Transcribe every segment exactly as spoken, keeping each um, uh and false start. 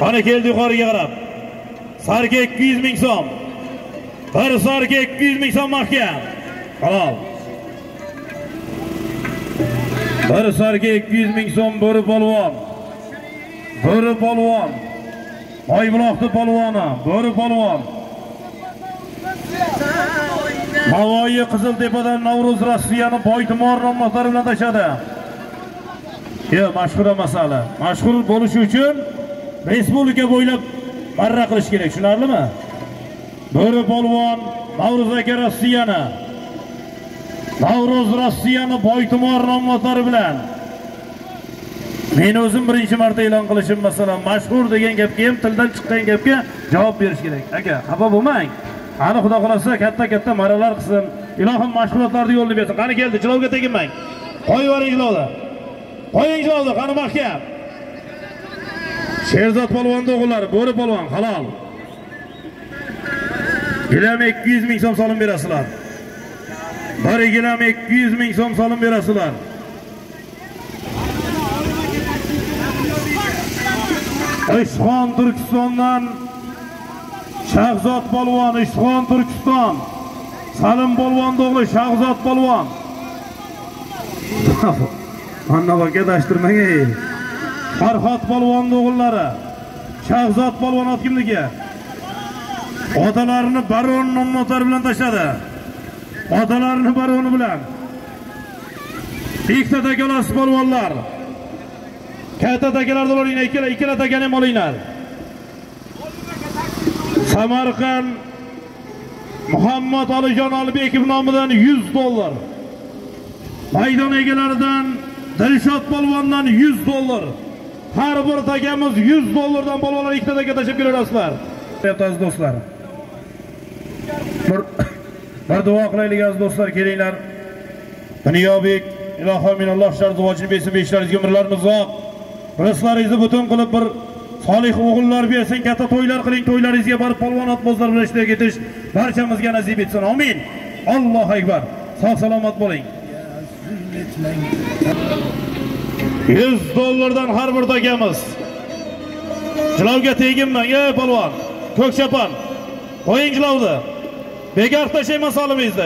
Qani keldi yuqoriga qarab. Sarga ikki yuz ming so'm. Bir sarga ikki yuz ming so'm mahkam. Halol. Bir sarga ikki yuz ming so'm bo'ri polvon. Bo'ri polvon. Oybuloqni polvoni, bo'ri polvon. Navoiy Qiziltepadan Navruz Rossiyani Boytimor nomlari bilan tashadi. Yo, mashhur masala. Mashhur bo'lish uchun respublika bo'ylab marra qilish kerak, tushunarlimi? Bo'ri polvon Navruz aka Rossiyani. Navruz Rossiyani Boytimor nomlari bilan. Men o'zim birinchi marta e'lon qilishim masalan, mashhur degan gapga ham tildan chiqqan gapga javob berish kerak. Aka, xafa bo'lmang. Qani Xudo xolasa katta-katta maralar qilsin. Ilohim mashg'ulotlarni yo'lini bersin. Qani keldi, jilovga teginmang. Qo'yvaring jilovda. Qo'ying jilovda, qani mahkam. Sherzod polvonning o'g'illari, bo'ri polvon, halol. Gilam ikki yuz ming so'm solim berasizlar. Bir gilam ikki yuz ming so'm solim berasizlar. Ishxon Turkistondan Shahzod polvon, Ishxon Turkiston. Salim polvonning o'g'li Shahzod polvon. Mana baka dashtirmang ey. Farhod polvonning o'g'illari. Shahzod polvon ot kimniki? Otalarini baron nomlari bilan tashladi. Otalarini baroni bilan. Ikkita takalas polvonlar. Katta takalardan olinglar, ikkala ikkala takani ham olinglar. Samarqand Muhammad Alijon Albekov nomidan yuz dollar. Maydon egalaridan Dilshod polvondan yuz dollar. Har bir takamiz yuz dollardan polvonlar ikkita taka tashib berasizlar. Aziz do'stlar. Bir, bir duo qilaylik aziz do'stlar, kelinglar. Dunyobek ilohim minalloh sharzuvojini bersin, beshlaringizga umrlarimiz uzoq. Rizqlaringizni butun qilib bir solih o'g'illar bersin, katta to'ylar qiling, to'ylaringizga borib polvon otbozlar bilan ishtirok etish barchamizga nasib etsin. Amin. Allohu akbar. Sog' salomat bo'ling. yuz dollardan har bir takamiz. Jilovga teginmang, ey polvon. Ko'k chapon. Qo'ying jilovni. Bekor tashlayman solimingizda.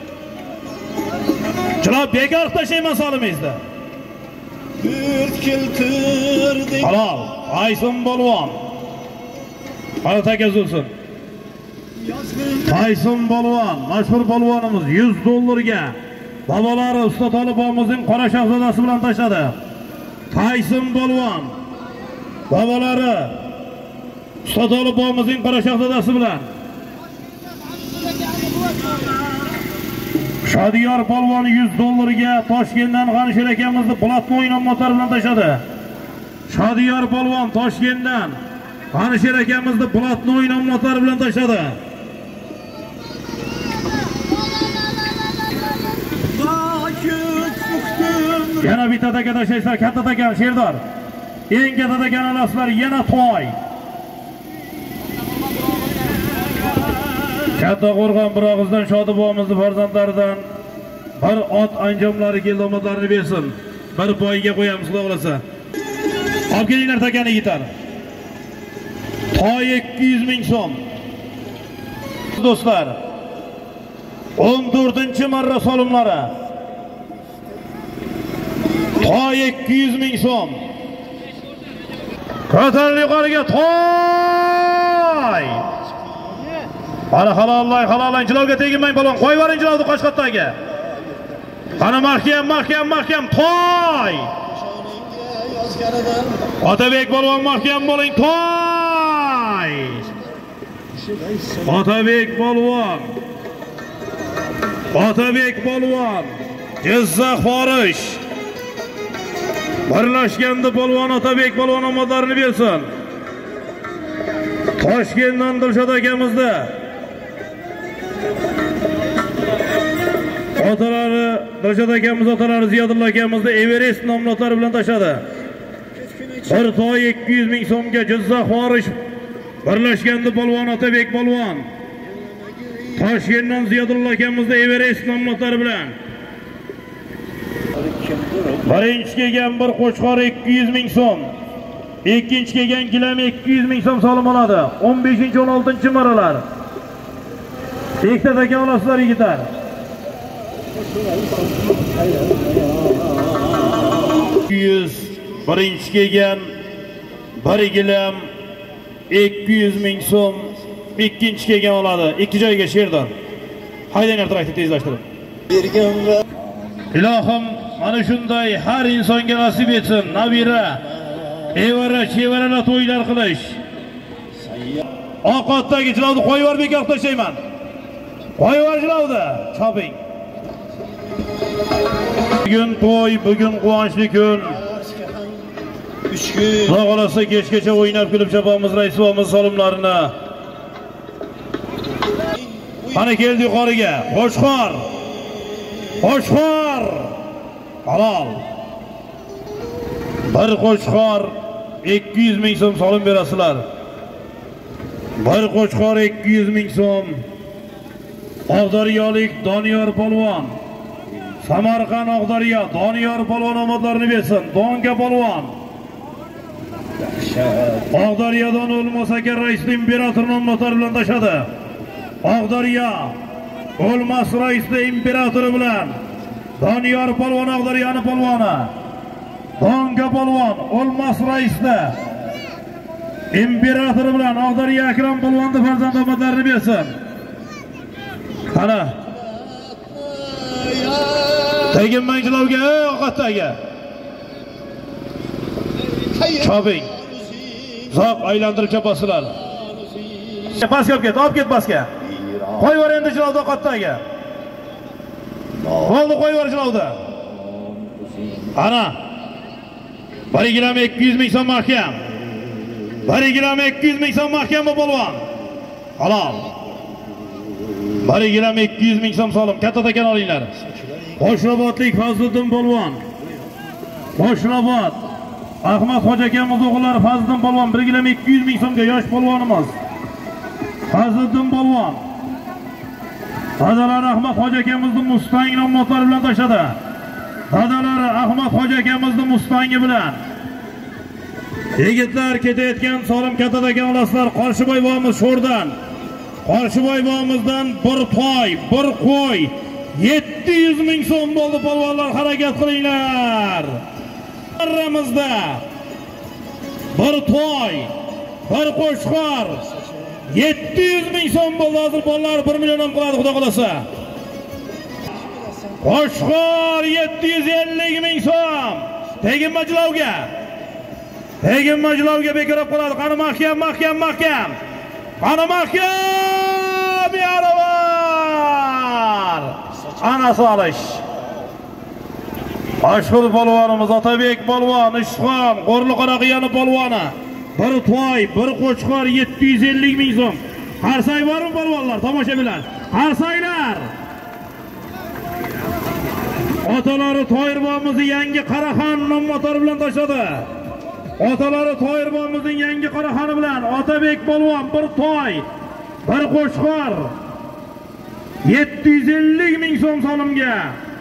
Jilov bekor tashlayman solimingizda. Halol. Aysun polvon. Qani takaz bo'lsin. Aysun polvon, mashhur polvonimiz yuz dollarga bobolari usta Tolibomizning qora shahzodasi bilan tashladi. Aysun polvon bobolari usta Tolibomizning qora shahzodasi bilan. Shodiyor polvon yuz dollarga Toshkentdan G'anishir akamizni Platnoy nomlari bilan tashladi. Shodiyor polvon Toshkentdan G'anishir akamizni Platnoy nomlari bilan tashladi. Yana bitta taka tashlaysiz, katta takan Sherdor. Eng katta takan olasizlar, yana to'y. Katta Qo'rg'on birog'izdan Shodi bobomizni farzandlaridan bir ot anjomlari keldi, omadlarini bersin. Bir poyga qo'yamiz, Xudo xolasa. Olib kelinglar takani yitar. Toy ikki yuz ming so'm. Do'stlar, o'n to'rtinchi marra solimlari. Toy ikki yuz ming so'm. Ko'tarilib yuqoriga toy. Qani halollar, halollar, jilovga teginmang polvon. Qo'yvaring jilovni Qo'shqotdagi. Qani mahkam, mahkam, mahkam toy. Otabek polvon mahkam bo'ling, toy. Otabek polvon. Otabek polvon. Jizzax Forish. Birlashganda polvon Otabek polvon omadlarini bersin. Toshkentdan Dilshod akamizda otalari, Dilshod akamiz otalari Ziyodulla akamizni Everest nomlari bilan tashladi. Bir toy ikki yuz ming so'mga Jizzax Forish. Birlashganda polvon Otabek polvon. Toshkentdan Ziyodulla akamizni Everest nomlari bilan. Birinchi kelgan bir qo'chqor ikki yuz ming so'm. ikkinchi kelgan gilam ikki yuz ming so'm solim oladi. o'n beshinchi o'n oltinchi maralar. Ikkita ekan olasizlar yigitlar. ikki yuz birinchi kelgan bir gilam ikki yuz ming so'm ikkinchi kelgan oladi. Ikki joyga Sherdon. Haydanglar traktor tezlashtirib. Ilohim mana shunday har insonga nasib etsin. Nabira, evara, chevaralar to'ylar qilish. Oqotdagi jilovni qo'yib yubor bekor tashlayman. Qo'yib yubor jilovni. Choping. Bugun to'y, bugun quvonchli kun. uch kun. Xudo xolasa kechgacha o'ynab kulib chapamiz raisimiz solimlarini. Qani keldi yuqoriga. Qo'shqor. Qo'shqor. Halol. Bir qo'shqor ikki yuz ming so'm solim berasizlar. Bir qo'shqor ikki yuz ming so'm. Oqdaryolik Doniyor polvon. Samarqand Oqdaryo Doniyor polvon omadlarini bersin. Donga polvon. Oqdaryodan O'lmas aka rais imperator nomlari bilan tashadi. Oqdaryo O'lmas rais imperatori bilan Doniyor polvon Oqdaryoning polvoni. Donga polvon O'lmas raisda imperatori bilan Oqdaryo Akram polvonni farzand omadlarini bersin. Qani Tegin manjilovga, oqatdagi. Choping. Zoq aylantirib chapasizlar. Paska olib ket, olib ket paska. Qo'yib yubor endi jilovda oqatdagi. Bo'ldi, qo'yib yubor jilovda. Ana. bir gilam ikki yuz ming so'm mahkam. bir gilam ikki yuz ming so'm mahkam bu polvon. Halol. bir gilam ikki yuz ming so'm solim. Katta takan olinglar. Qo'shrobodlik Fazliddin polvon. Qo'shrobod Ahmad Hoji akamiz o'g'illari Fazliddin polvon bir gilam ikki yuz ming so'mga yosh polvonimiz. Fazliddin polvon. Dadalari Ahmad Hoji akamizni Mustang nomlari bilan tashadi. Dadalari Ahmad Hoji akamizni Mustangi bilan. Yigitlar ketayotgan solim katta takan olasizlar. Qorshiboy bobomiz Sho'rdan. Qorshiboy bobomizdan bir toy, bir qo'y yetti yuz ming so'm bo'ldi polvonlar, harakat qilinglar. Aramizda bir toy, bir qo'shqor yetti yuz ming so'm bo'ldi. Hozir bolalar bir million ham qiladi xudo xolasa. Qo'shqor yetti yuz ellik ming so'm. Tegin majlovga. Tegin majlovga bekor olib qoladi. Qani mahkam, mahkam, mahkam. Qani mahkam yaravar. Ana solish. Ashhur polvonimiz Otabek polvon, Ishxon, Qo'rliqoraqiyaning polvoni. Bir toy, bir qo'chqor yetti yuz ellik ming so'm. Qarsay bormi polvonlar, tomosha bilan. Qarsaylar. Otalari Toyir bobomizni yangi Qaraxon nomlari bilan tashadi. Otalari Toyir bobomizning yangi Qaraxoni bilan Otabek polvon bir toy, bir qo'chqor yetti yuz ellik ming so'm solimga.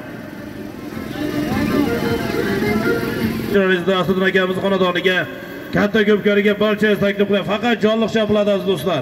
Jo'rabizda Asad akamiz xonadoniga, katta ko'pkariga barcha taklif qilaman. Faqat jonliq chapiladi aziz do'stlar.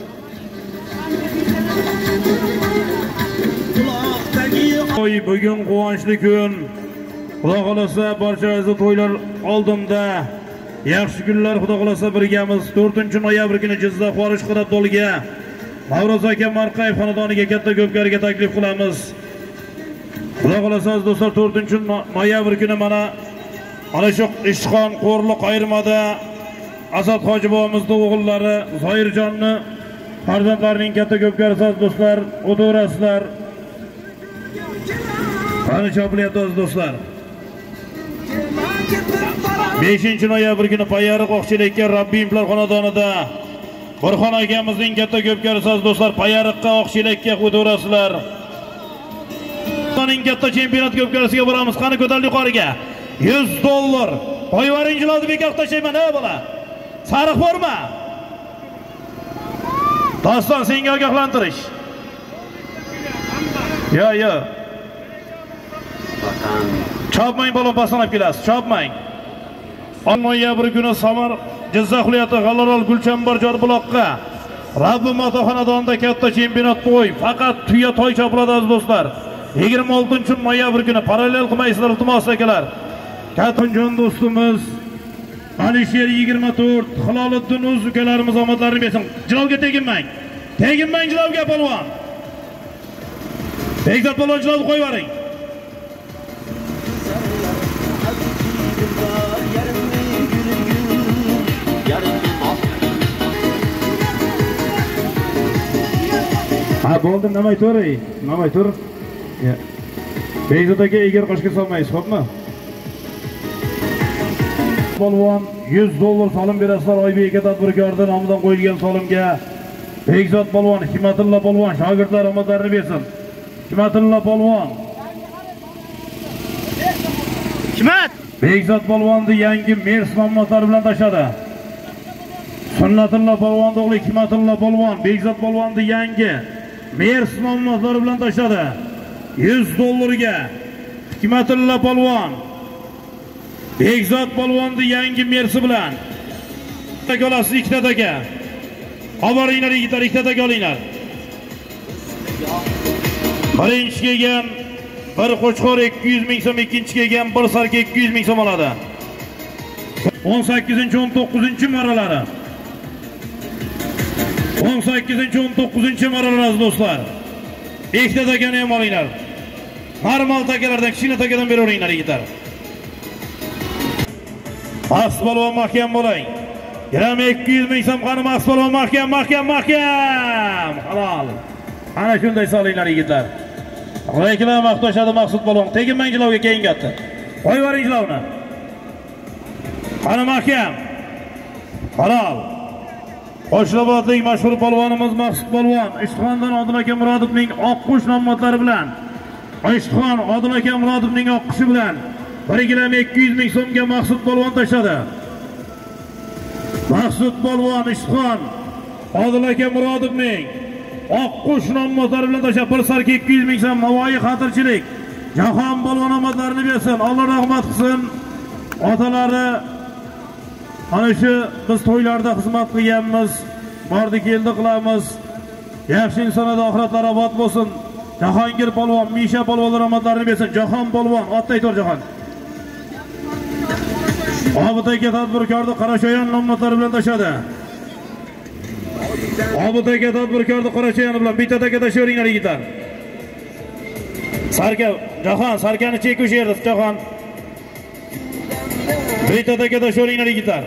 To'y bugun quvonchli kun. Xudo xolasa barchangizga to'ylar oldimda. Yaxshi kunlar xudo xolasa birgamiz. to'rtinchi noyabr kuni Jizzax Forish Qirabdolga Mavroz aka Marqayev xonadoniga katta ko'pkariga taklif qilamiz. Xudo xolasa aziz do'stlar to'rtinchi noyabr kuni mana ana shu Ishxon Qo'rliq ayirmada Asad Hoji bobomizning o'g'illari Zoirjonni farzandlarining katta ko'pkarisi aziz do'stlar o'tirasizlar. Qani chopilyapti aziz do'stlar. beshinchi noyabr kuni Payariq Oqchilikka Rabbimlar xonadonida Burxon akamizning katta ko'pkarisi aziz do'stlar Payariqqa Oqchilikka o'tirasizlar. Xitoyning katta chempionat ko'pkarisiga boramiz. Qani ko'tarildi yuqoriga. yuz dollar. Qo'yvaring jilovni bekor tashlayman, ey bola. Sariq bormi? Doston senga ogohlantirish. Yo, yo. Chopmang bola, pasanab kelasiz. Chopmang. noyabr kuni Samar Jizzax viloyati G'allaorol Gulchambar Jorbuloqqa Rabbim ota xonadonida katta chempionat to'y, faqat tuya to'y chopiladi aziz do'stlar. yigirma oltinchi noyabr kuni parallel qilmaysizlar iltimos akalar. Katunjon do'stimiz Alisher yigirma to'rt, Hiloliddin o'z ukalarimiz omadlarini bersin. Jilovga teginmang. Teginmang jilovga polvon. Bekzod polvon jilovni qo'yib yuboring. Ha bo'ldi, namay tur, namay tur. Bekzod aka egar qo'shga solmaysiz, xo'pmi? Polvon yuz dollar solim berasizlar Oybek aka tadbirkorda nomidan qo'yilgan solimga. Bekzod polvon, Hikmatilla polvon shogirdlar omadlarini bersin. Hikmatilla polvon. Hikmat Bekzod polvonni yangi Mers nomlari bilan tashladi. Sunnatilla polvon o'g'li Hikmatilla polvon Bekzod polvonni yangi Mers nomlari bilan tashladi. yuz dollarga Hikmatilla polvon Bekzod polvonni yangi Mersi bilan olasiz ikkitadaga. Oboringlar yigitlar, ikkitadaga olinglar. Birinchi kelgan bir qo'chqor ikki yuz ming so'm, ikkinchi kelgan bir sarka ikki yuz ming so'm oladi. o'n sakkizinchi o'n to'qqizinchi marralari. o'n sakkizinchi o'n to'qqizinchi marralar do'stlar. Ikkitadagani ham olinglar. Normal takalardan, kichkina takadan beraveringlar yigitlar. Maqsud polvon mahkam bo'ling. Gram ikki yuz ming so'm qani Maqsud polvon mahkam, mahkam, mahkam. Halol. Ana shunday solinglar yigitlar. Reklama maqtoshadi Maqsud polvon. Teginmang jilovga keyin gapdi. Qo'yib yuboring jilovni. Qani mahkam. Halol. Qo'shlobodlik mashhur polvonimiz Maqsud polvon Ishxondan Odil aka Murodovning oqqush nomlari bilan Ishxon Odil aka Murodovning oqqushi bilan bir gram ikki yuz ming so'mga Maqsud polvon tashladi. Maqsud polvon Ishxon Odil aka Murodovning oqqush nomlari bilan tashladi. Bir sarka ikki yuz ming so'm Navoiy xotirchilik. Jahon polvon omadlarini bersin. Alloh rahmat qilsin. Otalari ana shu biz to'ylarda xizmat qilganmiz, bordi keldi qilamiz. Yaxshi insonlar oxiratlari obod bo'lsin. Jahongir polvon, Misha polvonlar omadlarini bersin. Jahon polvon, otda aytor Jahon. Obidaka tadbirkorni Qarashoyon nomlari bilan tashladi. Obidaka tadbirkorni Qarashoyon bilan bitta taka tashlaveringlar yigitlar. Sarka, Jahon, sarkani chek o'sha yerda, Jahon. Bitta taka tashlaveringlar yigitlar.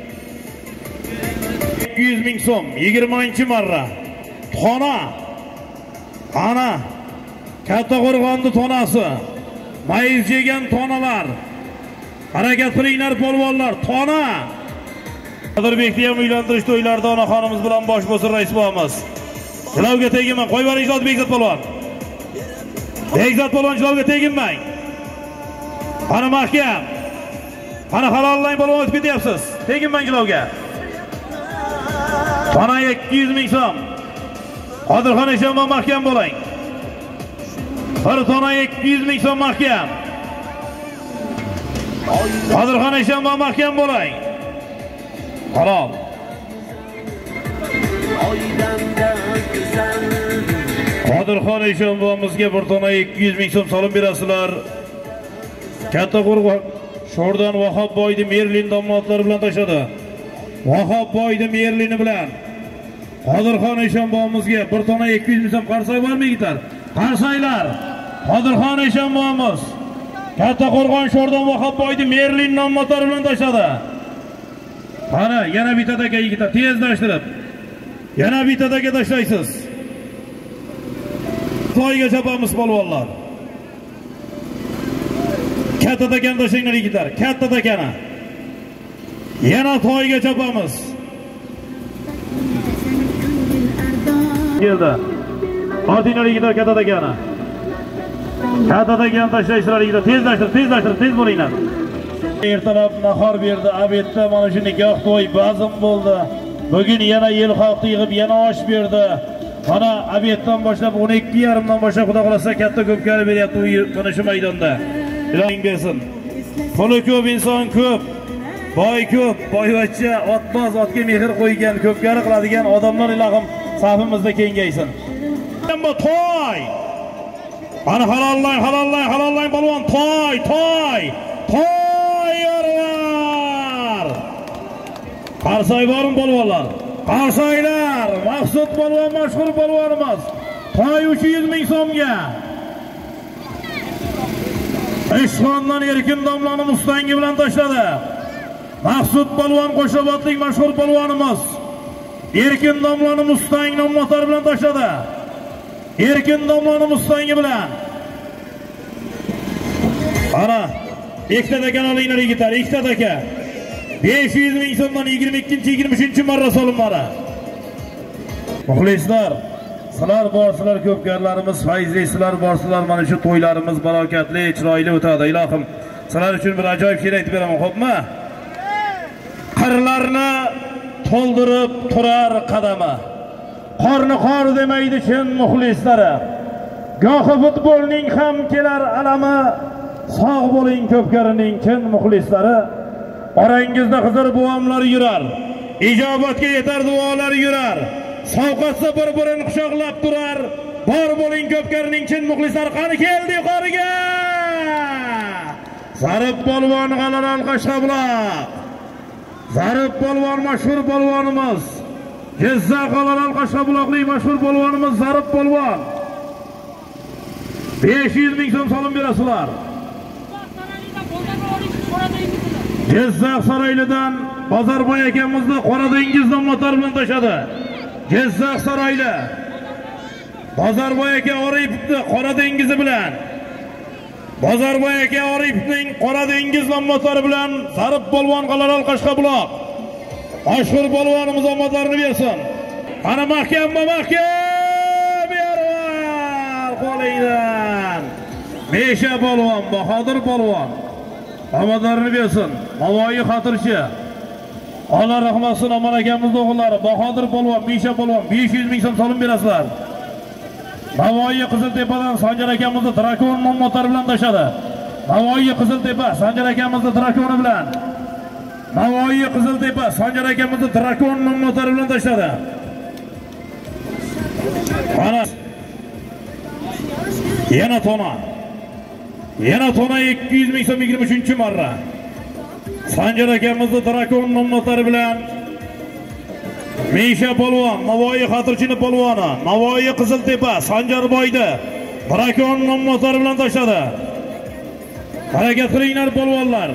ikki yuz ming so'm, yigirmanchi marra. Xona. Ana Katta Qo'rg'onning tonasi. Mayiz yegan tonalar. Harakat qilinglar polvonlar, tona. Qodirbekni ham uylantirish to'ylarida onaxonimiz bilan bosh bo'lsin rais bo'lamiz. Jilovga teginmang, qo'yib yuboring Zot Bekzod polvon. Bekzod polvon jilovga teginmang. Qani mahkam. Qani halollang polvon o'tib ketyapsiz. Teginmang jilovga. Tona ikki yuz ming so'm. Qodirxon Eshonboy mahkam bo'ling. Bir tona ikki yuz ming so'm mahkam. Qodirxon Eshonboy mahkam bo'ling. Halol. Qodirxon Eshonboyimizga bir tona ikki yuz ming so'm solim berasizlar. Katta Qo'rg'on Sho'rdan Vahob boyni Merlin domlatlari bilan tashladi. Vahob boyni Merlini bilan Qodirxon Eshonboyimizga bir tona ikki yuz ming so'm qarsak bormi yigitlar? Qarsanglar. Qodirxon Eshonboyimiz Katta Qo'rg'on Sho'rdan Vahob boyni Merlin nomlari bilan tashladi. Qani, yana bittadagi yigitlar tezlashtirib. Yana bittadagi tashlaysiz. To'yga chopamiz polvonlar. Katta takani tashlanglar yigitlar, katta takani. Yana to'yga chopamiz. Keldi. Ortinglar yigitlar katta takani. Katta takani tashlaysizlar yigitlar, tezlashtirib, tezlashtirib, tez bo'linglar. Ertalab nahor berdi, abetda mana shu nikoh to'y bazm bo'ldi. Bugun yana yil xalqni yig'ib yana osh berdi. Mana abetdan boshlab o'n ikki yarim dan boshlab xudo xolasa katta ko'pkari beryapti mana shu maydonda. Ilohing bersin. Puli ko'p, inson ko'p. boy ko'p, boyvachcha, otboz, otga mehr qo'ygan, ko'pkari qiladigan odamlar ilohim safimizda kengaysin. Bu to'y. Ana halollang, halollang, halollang polvon, to'y, to'y. To'y yorlar. Qarsay bormi polvonlar? Qarsaylar, Maqsud polvon mashhur polvonimiz. To'y uch yuz ming so'mga. Ishxondan erkin domlani Mustangi bilan tashladi. Maqsud polvon Qo'shrabotlik mashhur polvonimiz. Erkin domlani Mustang nomlatar bilan tashladi. Erkin domlani Mustangi bilan. Ana, ikkita dakan olinglar yigitlar, ikkita daka. besh yuz ming so'mdan yigirma ikkinchi yigirma uchinchi marra solinmadi. Muxlislar, sizlar borsizlar, ko'pkarlarimiz, fayzlisizlar borsizlar, mana shu to'ylarimiz barokatli, chiroyli o'tadi. Ilohim, sizlar uchun bir ajoyib she'r aytib beraman, xo'pmi? Qirlarni to'ldirib turar qadami. Qorni qor demaydi chin muxlislari. Gohi futbolning ham kelar alami. Sog' bo'ling ko'pkarining chin muxlislari. Orangizda Xizr buvamlar yurar. Ijobatga yetar duolar yurar. Sovqatsa bir-birini quchoqlab turar. Bor bo'ling ko'pkarining chin muxlislari. Qani keldi yuqoriga. Zarib polvon G'alaral Qashqabloq. Zarib polvon mashhur polvonimiz. Jizzax G'alaral Qashqabloqlik mashhur polvonimiz Zarib polvon. besh yuz ming so'm solim berasizlar. Jizzax Saroylidan Bozorboy akamizni Qora dengiz nomlatar bilan tashadi. Jizzax Saroyli Bozorboy aka Oripovni Qora dengizi bilan Bozorboy aka Oripovning Qora dengiz nomlatlari bilan Zarib polvon G'alaral Qashqabloq mashhur polvonimiz omadlarini bersin. Ana mahkam mahkam yerlar qo'lingdan. Mesha polvon, Bahodir polvon omadlarini bersin. Navoiy xotirchi Allah rahmatsin Aman akamizning o'g'illari Bahodir polvon, Mesha polvon besh yuz ming so'm solim berasizlar. Navoiy Qiziltepadan Sanjar akamizni Drakon nomlatlari bilan tashadi. Navoiy Qiziltepa Sanjar akamizni Drakoni bilan Navoiy Qiziltepa Sanjar akamizni Drakon nomlatlari bilan tashladi. Ana yana tona. Yana tona ikki yuz ming so'm yigirma uchinchi marra. Sanjar akamizni Drakon nomlatlari bilan Mesha polvon, Navoiy xotirchini polvoni, Navoiy Qiziltepa Sanjarboyda Drakon nomlatlari bilan tashladi. Harakat qilinglar polvonlar.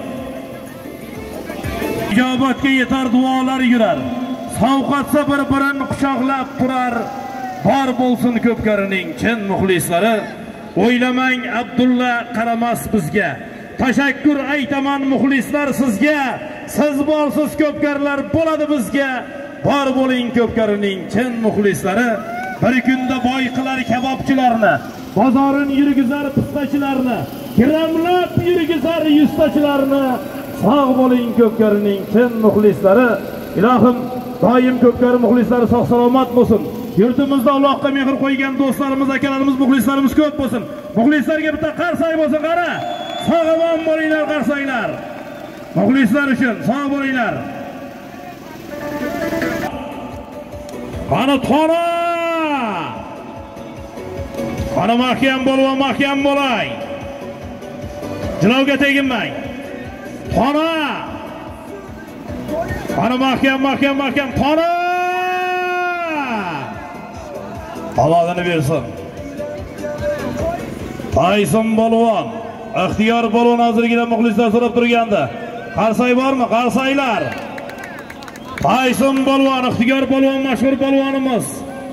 Ijobatga yetar duolar yurar. Sovqatsa bir-birini quchoqlab turar. Bor bo'lsin ko'pkarining chin muxlislari. O'ylamang Abdulla qaramas bizga. Tashakkur aytaman muxlislar sizga. Siz borsiz ko'pkarlar bo'ladi bizga. Bor bo'ling ko'pkarining chin muxlislari. Bir kunda boy qilar kabobchilarni, bozorin yurgizar pistachilarni, kiramlab yurgizar yustachilarni. Sog' bo'ling ko'pkarining chin muxlislari. Ilohim doim ko'pkari muxlislari sog' salomat bo'lsin. Yurtimizda Allohga mehr qo'ygan do'stlarimiz, akalarimiz, muxlislarimiz ko'p bo'lsin. Muxlislarga bitta qarsay bo'lsin, qara. Sog' bo'linglar qarsaylar. Muxlislar uchun sog' bo'linglar. Qani tona. Qani mahkam bo'lib, mahkam bo'lay. Jilovga teginmang. Tona. Qani mahkam, mahkam, mahkam tona. Omadini bersin. Tayson polvon, ixtiyor polvon hozirgina muxlislar so'rab turganda. Qarsay bormi? Qarsaylar. Tayson polvon, ixtiyor polvon mashhur polvonimiz.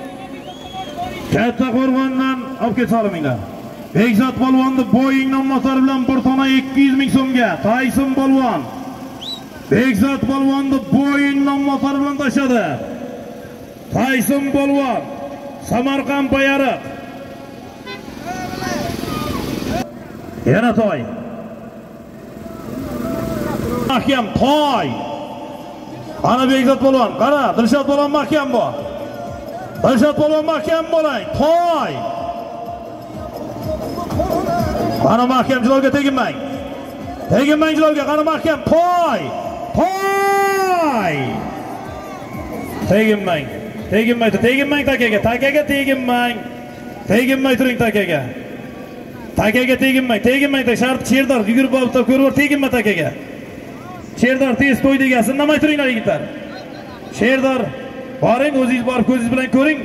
Katta Qo'rg'ondan olib ketsaliminglar. Bekzod polvonni Boeing nomlatlari bilan bir tona ikki yuz ming so'mga. Tayson polvon. Bekzod polvonni Boeing nomlatlari bilan tashadi. Tayson polvon Samarqand Bayariq. Yana to'y. Mahkam to'y. Ana Bekzod polvon, qara, Dilshod polvon mahkam bu. Dilshod polvon mahkam bo'lang. To'y. Qani mahkam jilovga teginmang. Teginmang jilovga, qani mahkam to'y. Toy! Teginmang. Teginmang, teginmang takaga, takaga teginmang. Teginmang turing takaga. Takaga teginmang, teginmang tak shart Sherdor yugurib olibdi, ko'rib teginma takaga. Sherdor tez to'y degasin, namay turinglar yigitlar. Sherdor, boring o'zingiz borib ko'zingiz bilan ko'ring.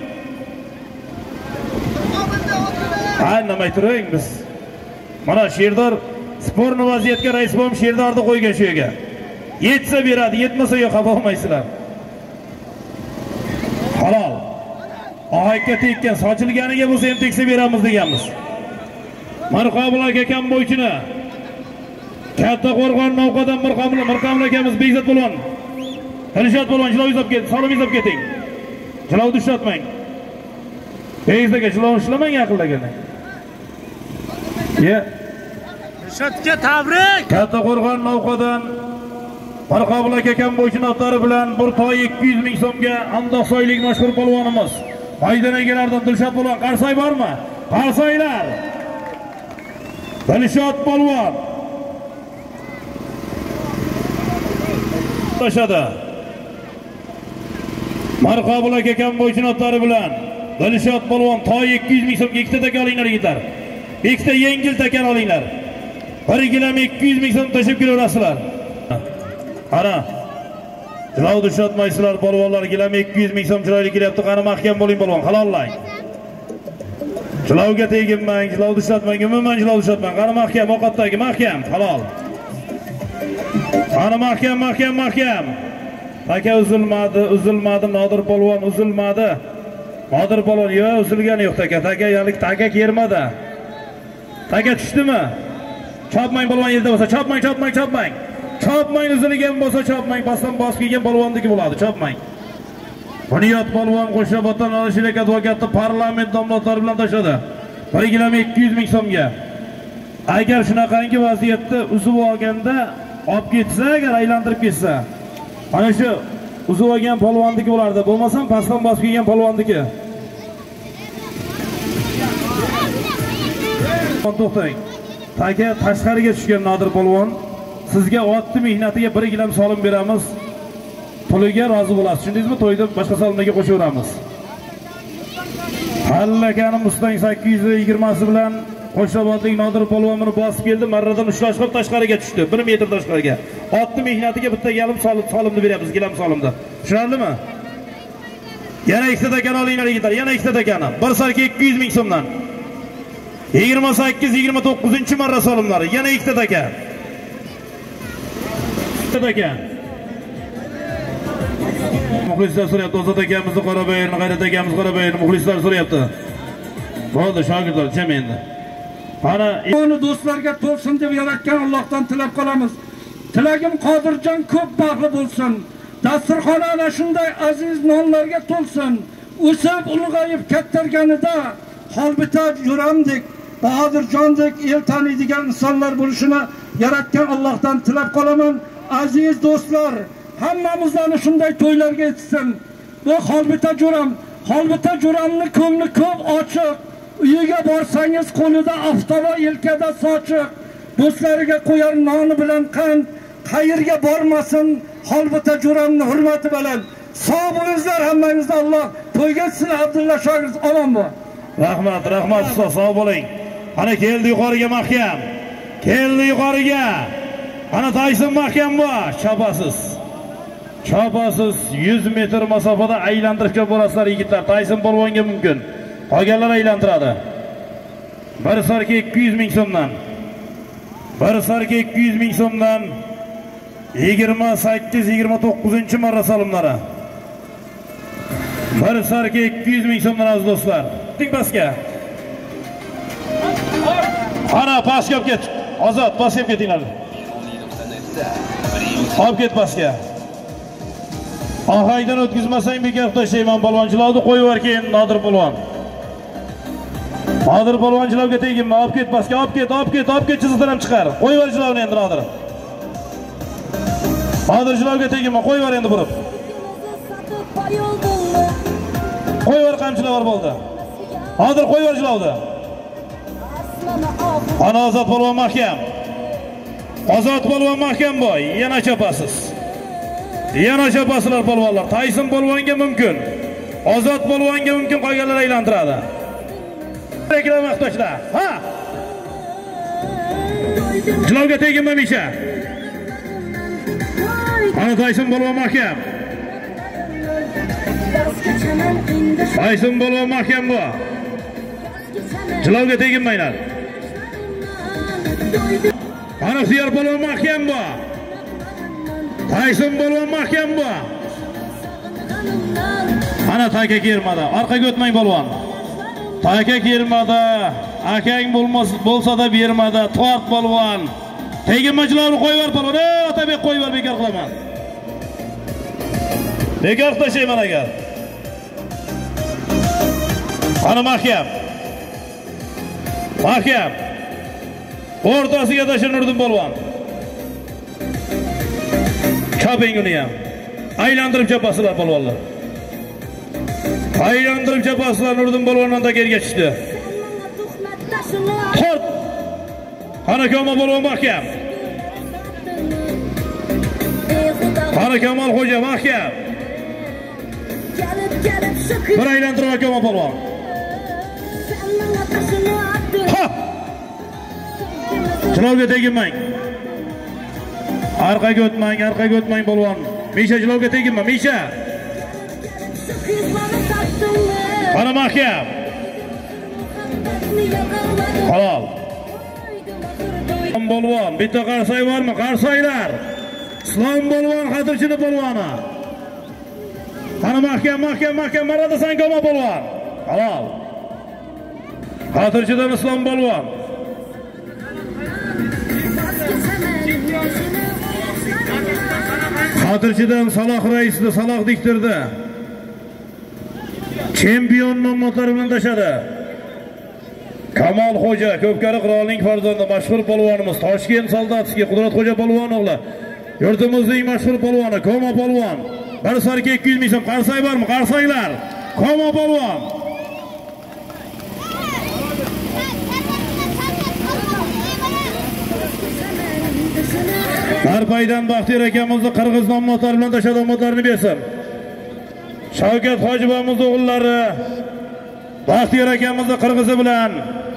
Ha, namay turing biz. Mana Sherdor sportni vaziyatga rais bo'lib Sherdorni qo'ygan shu yerga. Yetsa beradi, yetmasa yo'q, xafa olmaysizlar. Halol. Oyga tekkan, sochilganiga bo'lsa ham teksa beramiz deganmiz. Marqobul akam bo'ychini. Katta Qo'rg'on Novqadan Marqobul, Marqobul akamiz Bekzod bo'lgan. Tilshot bo'lgan, jilov izlab ket, salom izlab keting. Jilovni ushlatmang. Bekzodga jilov ishlamang yaqinlaganda. Ye. Tilshotga tabrik. Katta Qo'rg'on Novqadan Marqobul akam bo'ychini otlari bilan bir toy ikki yuz ming so'mga Andoqsoylik mashhur polvonimiz maydon egalaridan Dilshod bo'lgan qarsoy bormi? Qarsoylar. Dilshod polvon tashadi. Marqobul akam bo'ychini otlari bilan Dilshod polvon toy ikki yuz ming so'mga ikkita taka olinglar yigitlar. Ikkita yengil taka olinglar. bir kilogram ikki yuz ming so'm tashib kelaverasizlar. Ana. Jilovni ushlatmaysizlar polvonlar, kilogram ikki yuz ming so'm chiroyli kelyapti. Qani mahkam bo'ling polvon, halollang. Jilovga teginmang, jilovni ushlatmang, umuman jilovni ushlatmang. Qani mahkam, ovqatdagi mahkam, halol. Qani mahkam, mahkam, mahkam. Taka uzilmadi, uzilmadi, Nodir polvon uzilmadi. Nodir polvon yo'q, uzilgani yo'q taka. Taka yalik taka kermadi. Taka tushdimi? Chopmang polvon yerda bo'lsa, chopmang, chopmang, chopmang. Chopmang, uzilgan bo'lsa chopmang, pastdan bosib kelgan polvonniki bo'ladi, chopmang. Buniyat polvon Qo'shrabotdan Alisher advokati parlament domlatlari bilan tashladi. bir kilogram ikki yuz ming so'mga. Agar shunaqangi vaziyatda uzib olganda olib ketsa, agar aylantirib ketsa, mana shu uzib olgan polvonniki bo'lardi. Bo'lmasam pastdan bosib kelgan polvonniki. To'xtang. Taka tashqariga tushgan Nodir polvon. Sizga otni mehnatiga bir kilogram solim beramiz. Puliga rozi bo'lasiz. Tushundingizmi? To'yda boshqa solimlarga qo'shaveramiz. Hallakani Mustang sakkiz yuz yigirma si bilan Qo'shrabotlik Nodir polvonni bosib keldi. Marradan ushlash qilib tashqariga tushdi. bir metr tashqariga. Otni mehnatiga bitta yalim solim solimni beramiz, kilogram solimda. Tushundingizmi? Yana ikkita takani olinglar yigitlar. Yana ikkita takani. Bir sarka ikki yuz ming so'mdan. yigirma sakkiz yigirma to'qqizinchi marra solimlari. Yana ikkita taka. Taka. Muxlislar so'rayapti, Ozod akamizni Qorabayirni, G'ayrat akamizni Qorabayirni muxlislar so'rayapti. Bo'ldi, shogirdlar, jam endi. Mana Uni do'stlarga to'lsin deb yaratgan Allohdan tilab qolamiz. Tilagim Qodirjon ko'p baxtli bo'lsin. Dasturxoni ana shunday aziz nonlarga to'lsin. O'sib ulg'ayib kattarganida Holbita Jo'ramdek, Bahodirjondek el taniydigan insonlar bo'lishini yaratgan Allohdan tilab qolaman. Aziz do'stlar, hammamiz ana shunday to'ylarga yetsin. Bu Holbita Jo'ram, Holbita Jo'ramning ko'ngli ko'p ochiq. Uyiga borsangiz qo'lida aftova, yelkada sochiq. Do'stlariga qo'yar noni bilan qand, qayerga bormasin Holbita Jo'ramning hurmati bilan. Sog' bo'linglar hammangizga, Alloh to'yga sizlar Abdulla shogird omon bo'l. Rahmat, rahmat, sog' bo'ling. Ana keldi yuqoriga mahkam. Keldi yuqoriga. Ana Tayson mahkam bu, chopasiz. Chopasiz yuz metr masofada aylantirishga bo'lasizlar yigitlar. Tayson polvonga mumkin. Qolganlar aylantiradi. Bir sarka ikki yuz ming so'mdan. Bir sarka ikki yuz ming so'mdan yigirma sakkiz yigirma to'qqizinchi marra solimlari. Bir sarka ikki yuz ming so'mdan aziz do'stlar. Ting pastga. Ana pastga olib ket. Ozod, pastga olib ketinglar. Olib ket pastga. Ohaydan o'tkazmasang bekor tashlayman polvonchilarni qo'yib yubar keyin Nodir polvon. Nodir polvonchilarga teginma, olib ket pastga, olib ket, olib ket, olib ket, chiziqdan ham chiqar. Qo'yib yubar jilovni endi Nodir. Nodirchilarga teginma, qo'yib yubar endi burib. Qo'yib yubar qamchilar bo'ldi. Nodir qo'yib yubar jilovni. Ana Ozod polvon mahkam. Ozod polvon mahkam boy, yana chopasiz. Yana chapasilar polvonlar. Tayson polvonga mumkin. Ozod polvonga mumkin, qolganlar aylantiradi. Reklam vaqtdoshlar. Ha! Jilovga teginma Misha. Ana Tayson polvon mahkam. Tayson polvon mahkam bu. Jilovga teginmaylar. Ana Siyar polvon mahkam bu. Tayson polvon mahkam bu. Ana taka kirmadi. Orqaga o'tmang polvon. Taka kirmadi. Akang bo'lmas bo'lsa-da bermadi. Tort polvon. Teginmachilarni qo'yib ber polvon. Ey, Otabek qo'yib ber, bekor qilaman. Bekor tashlayman agar. Ana mahkam. Mahkam. O'rtasiga tashnurdim polvon. Choping uni ham. Aylantirib chapasilar polvonlar. Aylantirib chapasilar urdim polvondan takerga tushdi. Tort. Ana Kamol polvon mahkam. Ana Kamol xo'ja mahkam. Bir aylantirib Kamol polvon. Ha! Jilovga teginmang. Orqaga o'tmang, orqaga o'tmang polvon. Misha jilovga teginma, Misha. Ana mahkam. Halol. Polvon, bitta qarsay bormi? Qarsaylar. Islom polvon xatirchini polvoni. Ana mahkam, mahkam, mahkam maradasan Kamol polvon. Halol. Xatirchidan Islom polvon. Xatirchidan Saloh raisni Saloh diktirdi. Chempion nomlari bilan tashadi. Kamol xo'ja, Ko'pkari qirolining farzandi, mashhur polvonimiz, Toshkent Soldatskiy Qudratxo'ja polvon o'g'li. Yurtimizning mashhur polvoni Komo polvon. Bir sarka ikki yuz ming so'm qarsay bormi? Qarsaylar. Komo polvon. Narpaydan Baxtiyor akamizni Qirg'iz nomlari bilan tashadi, omadlarini bersin. Shavkat Hojiboyimiz o'g'illari Baxtiyor akamizni Qirg'izi bilan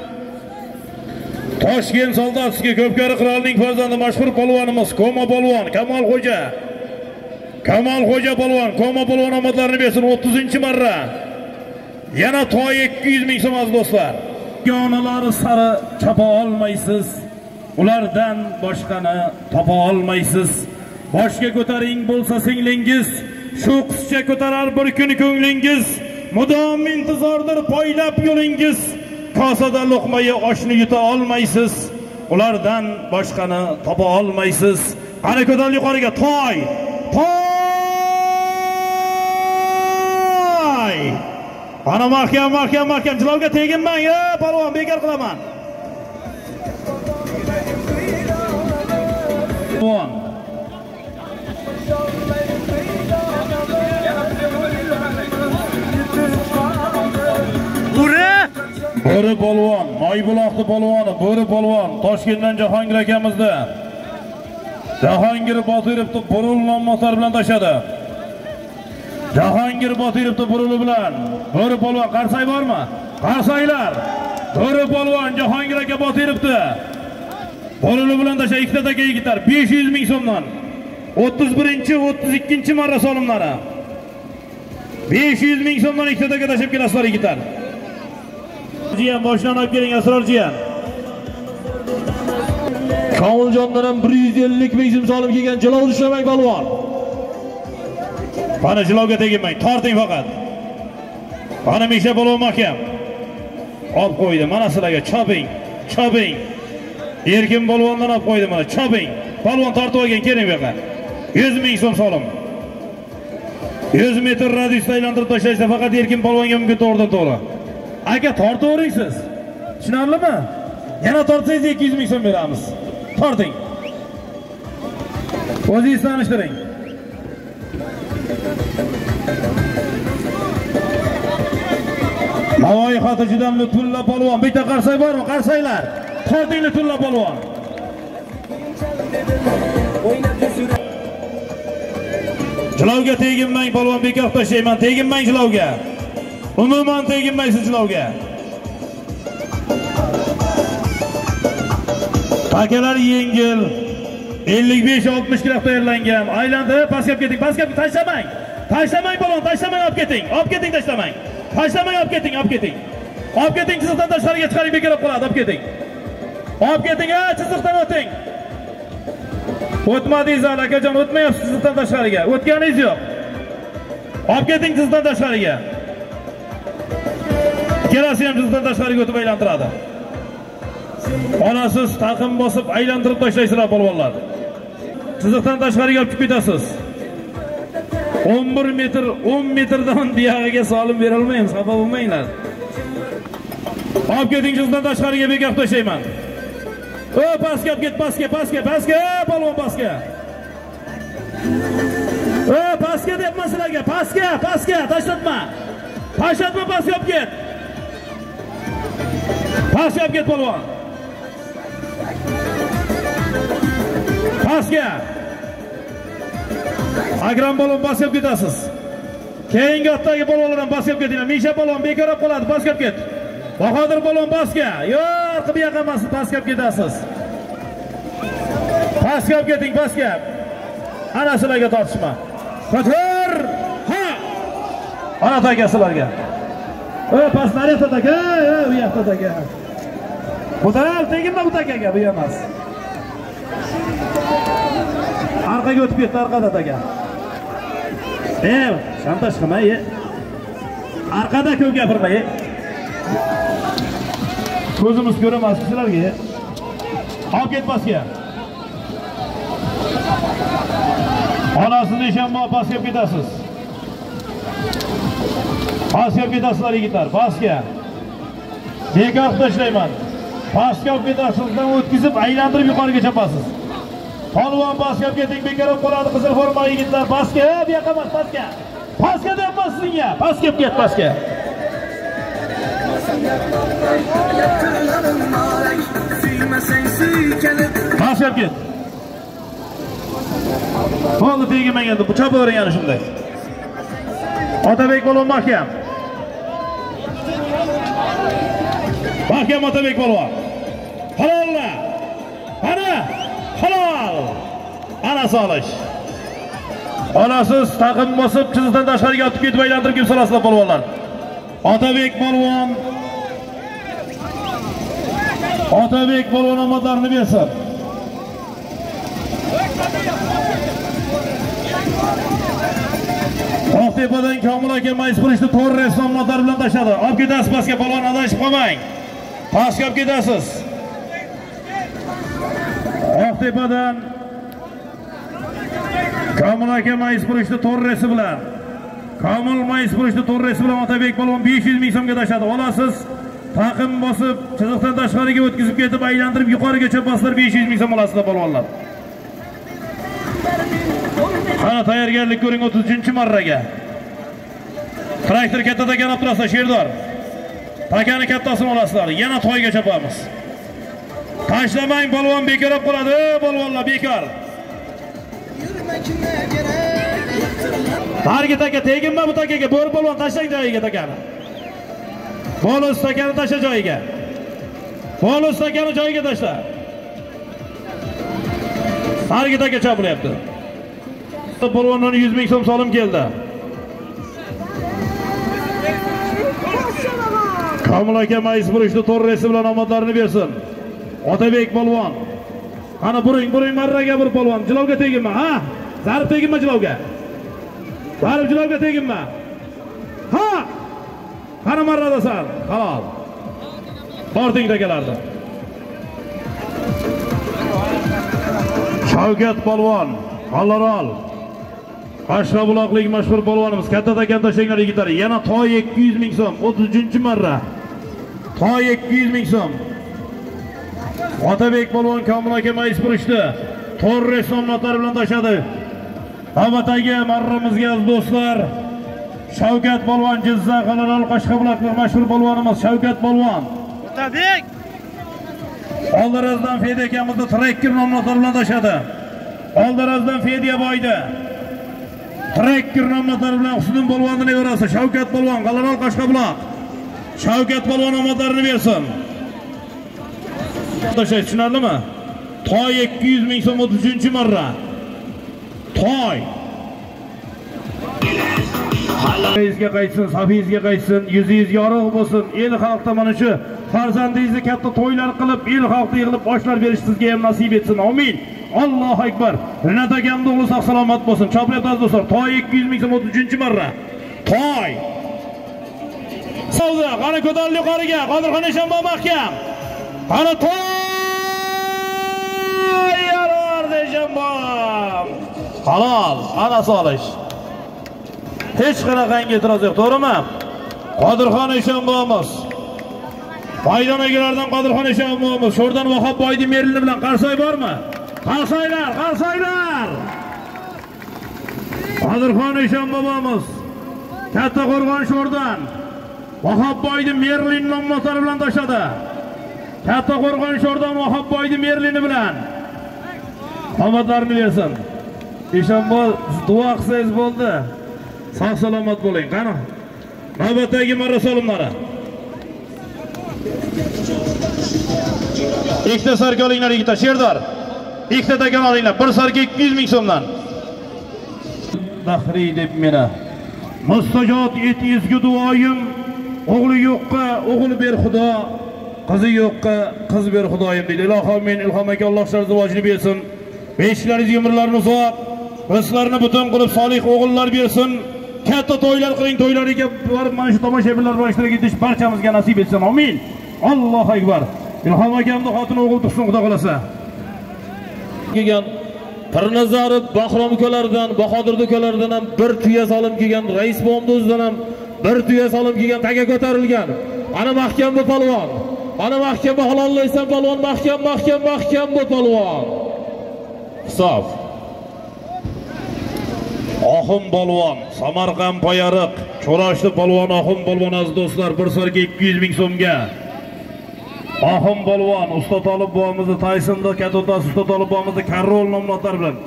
Toshkent Soldatskiy Ko'pkari qirolining farzandi, mashhur polvonimiz Komo polvon, Kamol xo'ja. Kamol xo'ja polvon, Komo polvon omadlarini bersin o'ttizinchi marra. Yana to'y ikki yuz ming so'm aziz do'stlar. Yonalari sari chapa olmaysiz. Ulardan boshqani topa olmaysiz. Boshga ko'taring bo'lsa singlingiz, shu qizcha ko'tarar bir kun ko'nglingiz. Mudom intizordir poylab yo'lingiz. Kosada luqmayi oshni yuta olmaysiz. Ulardan boshqani topa olmaysiz. Qani ko'taring yuqoriga toy. Toy! Ana mahkam, mahkam, mahkam jilovga teginmang, ey polvon, bekor qilaman. Polvon. Bo'ri! Bo'ri polvon, Moybuloqni polvoni, Bo'ri polvon, Toshkentdan Jahongir akamizni. Jahongir Botirovni Burul nomlari bilan tashadi. Jahongir Botirovni Buruli bilan. Bo'ri polvon qarsay bormi? Qarsaylar. Bo'ri polvon Jahongir aka Botirovni Buruli bilan tasha ikkita taka yigitlar besh yuz ming so'mdan. o'ttiz birinchi o'ttiz ikkinchi marra solimlari. besh yuz ming so'mdan ikkita taka tashib kelasizlar yigitlar. Jiyan boshdan olib keling Asrorjiyan. Komiljondan ham bir yuz ellik ming so'm solib kelgan jilov ushlamang polvon. Mana jilovga teginmang, torting faqat. Mana Misha polvon mahkam. Olib qo'ydi. Mana sizlarga choping, choping. Erkin polvondan olib qo'ydi mana, choping. Polvon tortib olgan, keling bu yoqqa. yuz ming so'm solim. yuz metr radiusda aylantirib tashlashda faqat Erkin polvonga mumkin to'g'ridan to'g'ri. Aka tortavering siz. Tushunarlimi? Yana tortsangiz ikki yuz ming so'm beramiz. Torting. O'zingiz tanishtiring. Navoiy xotirjidan Lutfulla polvon. Bitta qarsay bormi? Qarsaylar. Torting Lutfulla polvon. Jilovga teginmang, polvon bekor tashlayman. Teginmang jilovga. Umuman teginmaysiz jilovga. Takalar yengil. ellik besh oltmish kilo tayyorlangan. Aylantirib pastga keting, pastga tashlamang. Tashlamang polvon, tashlamang, olib keting. Olib keting, tashlamang. Tashlamang, olib keting, olib keting. Olib keting, chiziqdan tashqariga chiqaring, bekor qoladi, olib keting. Olib keting, ha, chiziqdan o'ting. O'tmadingiz akajon, o'tmayapsiz chiziqdan tashqariga. O'tganingiz yo'q. Olib keting chiziqdan tashqariga. Kelasi ham chiziqdan tashqariga o'tib aylantiradi. Onasiz taqim bosib aylantirib tashlaysizlar polvonlar. Chiziqdan tashqariga olib ketasiz. o'n bir metr, o'n metrdan buyog'iga solib bera olmaymiz, xafa bo'lmanglar. Olib keting chiziqdan tashqariga bekor tashlayman. O, pastga olib ket, pastga, pastga, pastga, polvon pastga. O, pastga deyapman sizlarga, pastga, pastga, tashlatma. Tashlatma, pastga olib ket. Pastga olib ket polvon. Pastga. Akram polvon pastga olib ketasiz. Keyingi otdagi polvonlardan pastga olib ketinglar. Misha polvon bekor olib qoladi, pastga olib ket. Bahodir polvon pastga. Yo'q, bu yoqqa emas, pastga olib ketasiz. Pastga olib keting, pastga. Ana sizlarga tortishma. Ko'tar! Ha! Ana takasizlarga. O, past naryoqda taka, u yoqda taka. Ko'tar, teginma bu takaga, bu emas. Arqaga o'tib ketdi, arqada taka. E, shantash qilmay. Arqada ko'p gapirmay. Ko'zimiz ko'ramas sizlarga. Olib ket pastga. Onasini ishonma, pastga olib ketasiz. Pastga olib ketasizlar yigitlar, pastga. Bekor tashlayman. Pastga olib ketasizdan o'tkazib aylantirib yuqoriga chapasiz. Polvon pastga olib keting, bekor olib qoladi qizil forma yigitlar, pastga, bu yoqqa emas, pastga. Pastga deyapman sizga, pastga olib ket, pastga. Pastga olib ket. Bo'ldi, tegmagan endi, bu chopavering yana shunday. Otabek polvon mahkam. Mahkam Otabek polvon. Halollar. Ana, halol. Ana solish. Onasiz taqim bosib, chiziqdan tashqariga olib ketib aylantirib kelib solasizlar polvonlar. Otabek polvon. Otabek polvon omadlarini bersin. Oqtepadan Komil aka Mayspurishni Torres nomlari bilan tashladi. Olib ketasiz pastga polvon, adashib qolmang. Pastga olib ketasiz. Oqtepadan Komil aka Mayspurishni Torres bilan Komil Mayspurishni Torres bilan Otabek polvon besh yuz ming so'mga tashladi. Olasiz, taqim bosib, chiziqdan tashqariga o'tkazib ketib aylantirib yuqoriga chopasizlar, besh yuz ming so'm olasizlar polvonlar. Qani tayyorgarlik ko'ring o'ttiz uchinchi marraga. Traktor katta takani olib turasizlar, Sherdor. Takani kattasini olasizlar. Yana toyga chopamiz. Tashlamang polvon, bekor olib qoladi, polvonlar bekor. Targit aka, teginma bu takaga, bo'ri polvon tashlang joyiga takani. Bonus takani tashla joyiga. Bonus takani joyiga tashla. Targit aka chopilyapti. Polvondan yuz ming so'm solim keldi. Komil aka Mayspurishni Torresi bilan omadlarini bersin. Otabek polvon. Qani buring, buring marraga bir polvon. Jilovga teginma, ha? Zarb teginma jilovga. Zarb jilovga teginma. Ha! Qani marradasan? Halol. Torting takalarda. Shavkat polvon, Allarol. Qashqabuloqlik mashhur polvonimiz, katta takan tashlanglar yigitlar. Yana toy ikki yuz ming so'm, o'ttiz uchinchi marra. Toy ikki yuz ming so'm. Otabek polvon Komil aka Mayspurishni Torres nomlari bilan tashladi. Navbatdagi marramizga do'stlar, Shavkat polvon Jizzax Allarol Qashqabuloqlik mashhur polvonimiz Shavkat polvon. Otabek. Oldirazdan Fedi akamizni Tracker nomlari bilan tashladi. Oldirazdan Fediya boydi. Tracker nomlari bilan Husnul polvonni nevarasi Shavkat polvon G'alabal Qashqabuloq. Shavkat polvon omadlarini bersin. To'shay tushunarlimi? Toy ikki yuz ming so'm o'ttiz uchinchi marra. Toy. Sizga qaytsin, safingizga qaytsin, yuzingiz yorug' bo'lsin. El xalqda mana shu farzandingizni katta to'ylar qilib, el xalqda yig'ilib oshlar berish sizga ham nasib etsin. Amin. Allohu akbar. Rinat akamning o'g'li sog' salomat bo'lsin. Choplayapsiz do'stlar. Toy ikki yuz ming so'm o'ttiz uchinchi marra. Toy. Savdo, qani ko'tarilib yuqoriga, Qodirxon Eshonboy mahkam. Qani toy yarar Eshonboy. Halol, ana solish. Hech qanaqangi e'tiroz yo'q, to'g'rimi? Qodirxon Eshonboyimiz. Maydon egalaridan Qodirxon Eshonboyimiz. Sho'rdan Vahob Boydi Merlini bilan qarsoy bormi? Qarsoylar, qarsoylar. Qodirxon Eshonboyimiz. Katta Qo'rg'on sho'rdan Vahob Boydi Merlin nomlari bilan tashadi. Katta Qo'rg'on sho'rdan Vahob Boydi Merlini bilan. Omadlarini bersin. Eshonboy duo qilsangiz bo'ldi. Sog' salomat bo'ling. Qani? Navbatdagi marra solimlari. Ikkita sarka olinglar, ikkita Sherdor. Ikkita takan olinglar. Bir sarka ikki yuz ming so'mdan. Daxriy deb meni. Mustajot etingizga duoyim. O'g'li yo'qqa o'g'il ber Xudo, qizi yo'qqa qiz ber Xudoyim deydi. Ilohim men ilhom aka Alloh sizlarga rivojini bersin. Beshlaringiz umrlarini uzoq, rizqlarini butun qilib solih o'g'illar bersin. Katta to'ylar qiling, to'ylariga borib mana shu tomoshabinlar bilan ishtirok etish barchamizga nasib etsin. Amin. Allohu akbar. Ilhom akamning xotini o'g'il tug'sin Xudo xolasa. Kelgan Pirnazarov Bahrom ukalaridan, Bahodir ukalaridan ham bir tuya solim kelgan, rais bo'mdi o'zidan ham bir tuya solim kelgan, taga ko'tarilgan. Ana mahkam bu polvon. Ana mahkam bu halollaysan polvon, mahkam, mahkam, mahkam bu polvon. Hisob. Oxum polvon, Samarqand Poyariq, Cho'rashli polvon, Oxum polvon aziz do'stlar, bir sarka ikki yuz ming so'mga. Oxum polvon, Usta Tolib bobomizni Taysonda katta otasi Usta Tolib bobomizni Karrol nomlari bilan.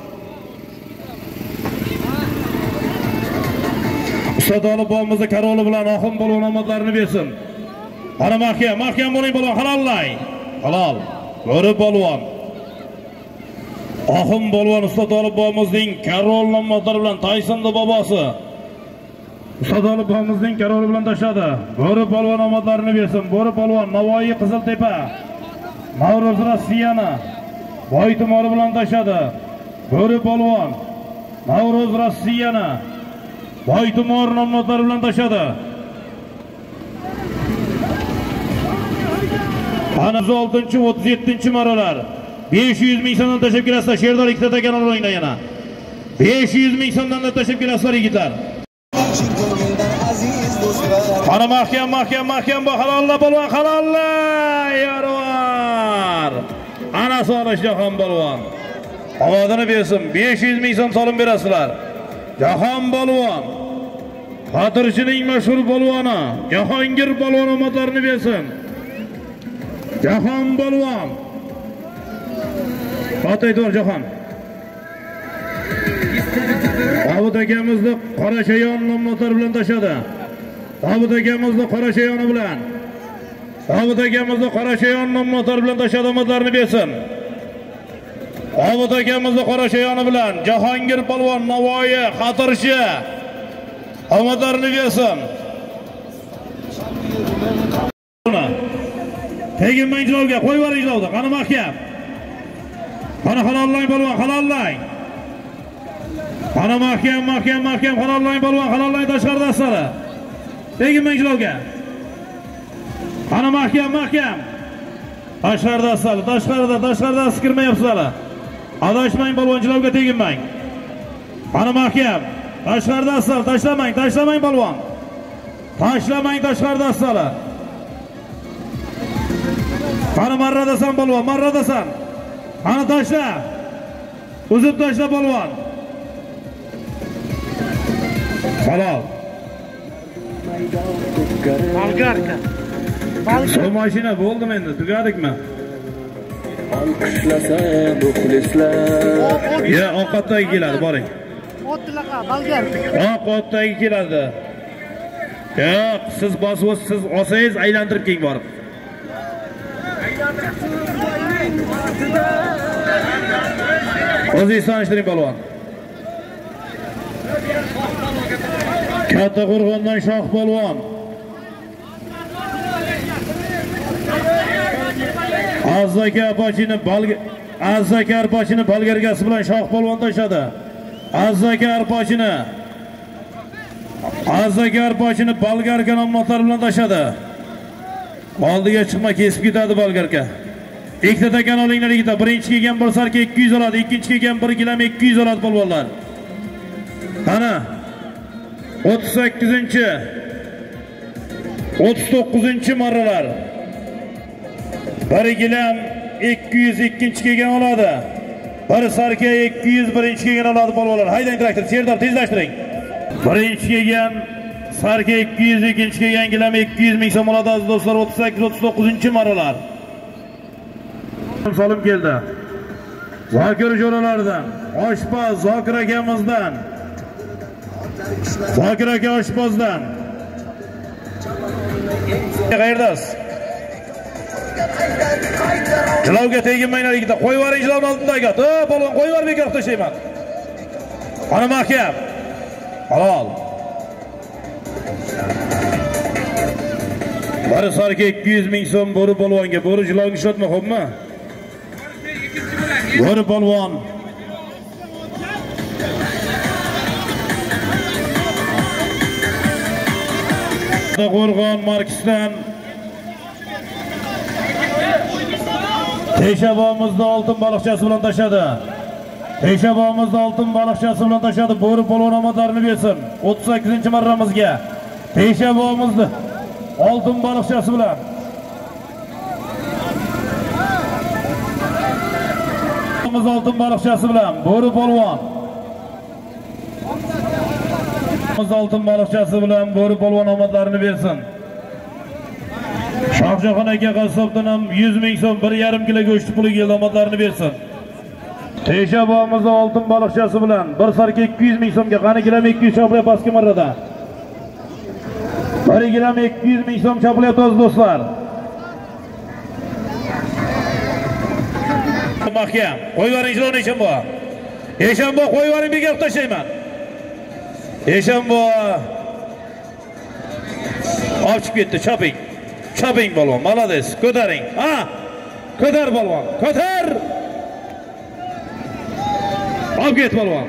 Usta Tolib bobomizni Karroli bilan Oxum polvon omadlarini bersin. Ana mahkam, mahkam bo'ling polvon, halollay. Halol. Bo'ri polvon. Oxum polvon Usta Tolib bobomizning Karrol nomlari bilan Taysonda bobosi. Usta Tolib bobomizning Karroli bilan tashadi. Bo'ri polvon omadlarini bersin. Bo'ri polvon Navoiy Qiziltepa. Navruz Rossiyani Boytumori bilan tashadi. Bo'ri polvon Navruz Rossiyani Boytumor nomlari bilan tashadi. Ana oltinchi o'ttiz yettinchi marralar. besh yuz ming so'mdan tashib kelasizlar. Sherdor ikkita takan olinglar yana. besh yuz ming so'mdan tashib kelasizlar yigitlar. Ana mahkam, mahkam, mahkam bu halolla polvon, halolla yarvar. Ana solish Jahon polvon. Omadini bersin. besh yuz ming so'm solim berasizlar. Jahon polvon. Xotirchining mashhur polvoni, Jahongir polvon omadlarini bersin. Jahon polvon. Fataytor Jahon. Obod akamizni Qorashayon nomlari bilan tashadi. Obod akamizni Qorashayoni bilan. Obod akamizni Qorashayon nomlari bilan tashadi, omadlarini bersin. Obod akamizni Qorashayoni bilan Jahongir polvon Navoiy xotirchi omadlarini bersin. Teginmang jilovga, qo'yib yuboring jilovda. Qani mahkam. Qani halollang polvon, halollang. Qani mahkam, mahkam, mahkam, halollang polvon, halollang tashqarida asari. Teginmang jilovga. Qani mahkam, mahkam. Tashqarida asari, tashqarida, tashqarida kirmayapsizlar. Adashmang polvon, jilovga teginmang. Qani mahkam. Tashqarida asari, tashlamang, tashlamang polvon. Tashlamang tashqarida asari. Qani marradasan polvon, marradasan. Qani tashla. Uzib tashla polvon. Halol. Malgarka. Bu mashina bo'ldimi endi? Tugadikmi? Olqishlasa muxlislar. Ya, ovqatdagi keladi, boring. o'ttiz shunaqa balgar. Oq otdagi keladi. Yo'q, siz bosib siz olsangiz aylantirib keng borib. O'zingiz tanishtiring polvon. Katta Qo'rg'ondan Shoh polvon. Azzaka Arpachini balga Azzaka Arpachini balgargasi bilan Shoh polvon tashadi. Azzaka Arpachini Azzaka Arpachini balgarka nomotlar bilan tashadi. Oldiga chiqma, kesib ketadi balgarka. Ikkita takan olinglar ikkita. Birinchi kelgan bir sarka ikki yuz oladi, ikkinchi kelgan bir kilam ikki yuz oladi polvonlar. Ana o'ttiz sakkizinchi o'ttiz to'qqizinchi marralar. Bir kilam ikki yuz ikkinchi kelgan oladi. Bir sarka ikki yuz birinchi kelgan oladi polvonlar. Haydang traktor, Serdor tezlashtiring. Birinchi kelgan sarka ikki yuz, ikkinchi kelgan kilam ikki yuz ming so'm oladi aziz do'stlar. o'ttiz sakkiz o'ttiz to'qqizinchi marralar. Solim keldi. Zokir jo'ralaridan, oshpaz Zokir akamizdan. Zokir aka oshpazdan. Qayerdasiz? Jilovga teginmanglar ikkita. Qo'yib yuboring jilovni oldidagi. Ha, polvon qo'yib yubor, bekor tashlayman. Ana mahkam. Halol. Bir sarka ikki yuz ming so'm bo'ri polvonga. Bo'ri jilovga ishlatma, xo'pmi? Bo'ri polvon. Qo'rg'on Marksdan Teshabomizda oltin baliqchasi bilan tashadi. Teshabomizda oltin baliqchasi bilan tashadi. Bo'ri polvon omadlarini bersin. o'ttiz sakkizinchi marramizga Teshabomizda oltin baliqchasi bilan oltin baliqchasi bilan Bo'ri polvon oltin baliqchasi bilan Bo'ri polvon omadlarini bersin. Shohjahon aka qassobdan ham yuz ming so'm bir yarim kilo go'sht puli keldi, omadlarini bersin. Teshabomizda oltin baliqchasi bilan bir sarka ikki yuz ming so'mga qani kilam ikki yuz choplayapti pastki marrada. bir kilam ikki yuz ming so'm choplayapti do'stlar. Mahkam. Qo'yib yuboring jilovni Eshanbo. Eshanbo qo'yib yuboring, bekor tashlayman. Eshanbo ochib ketdi, choping. Choping polvon, malades. Ko'taring. Ha! Ko'tar polvon, ko'tar! Olib ket polvon.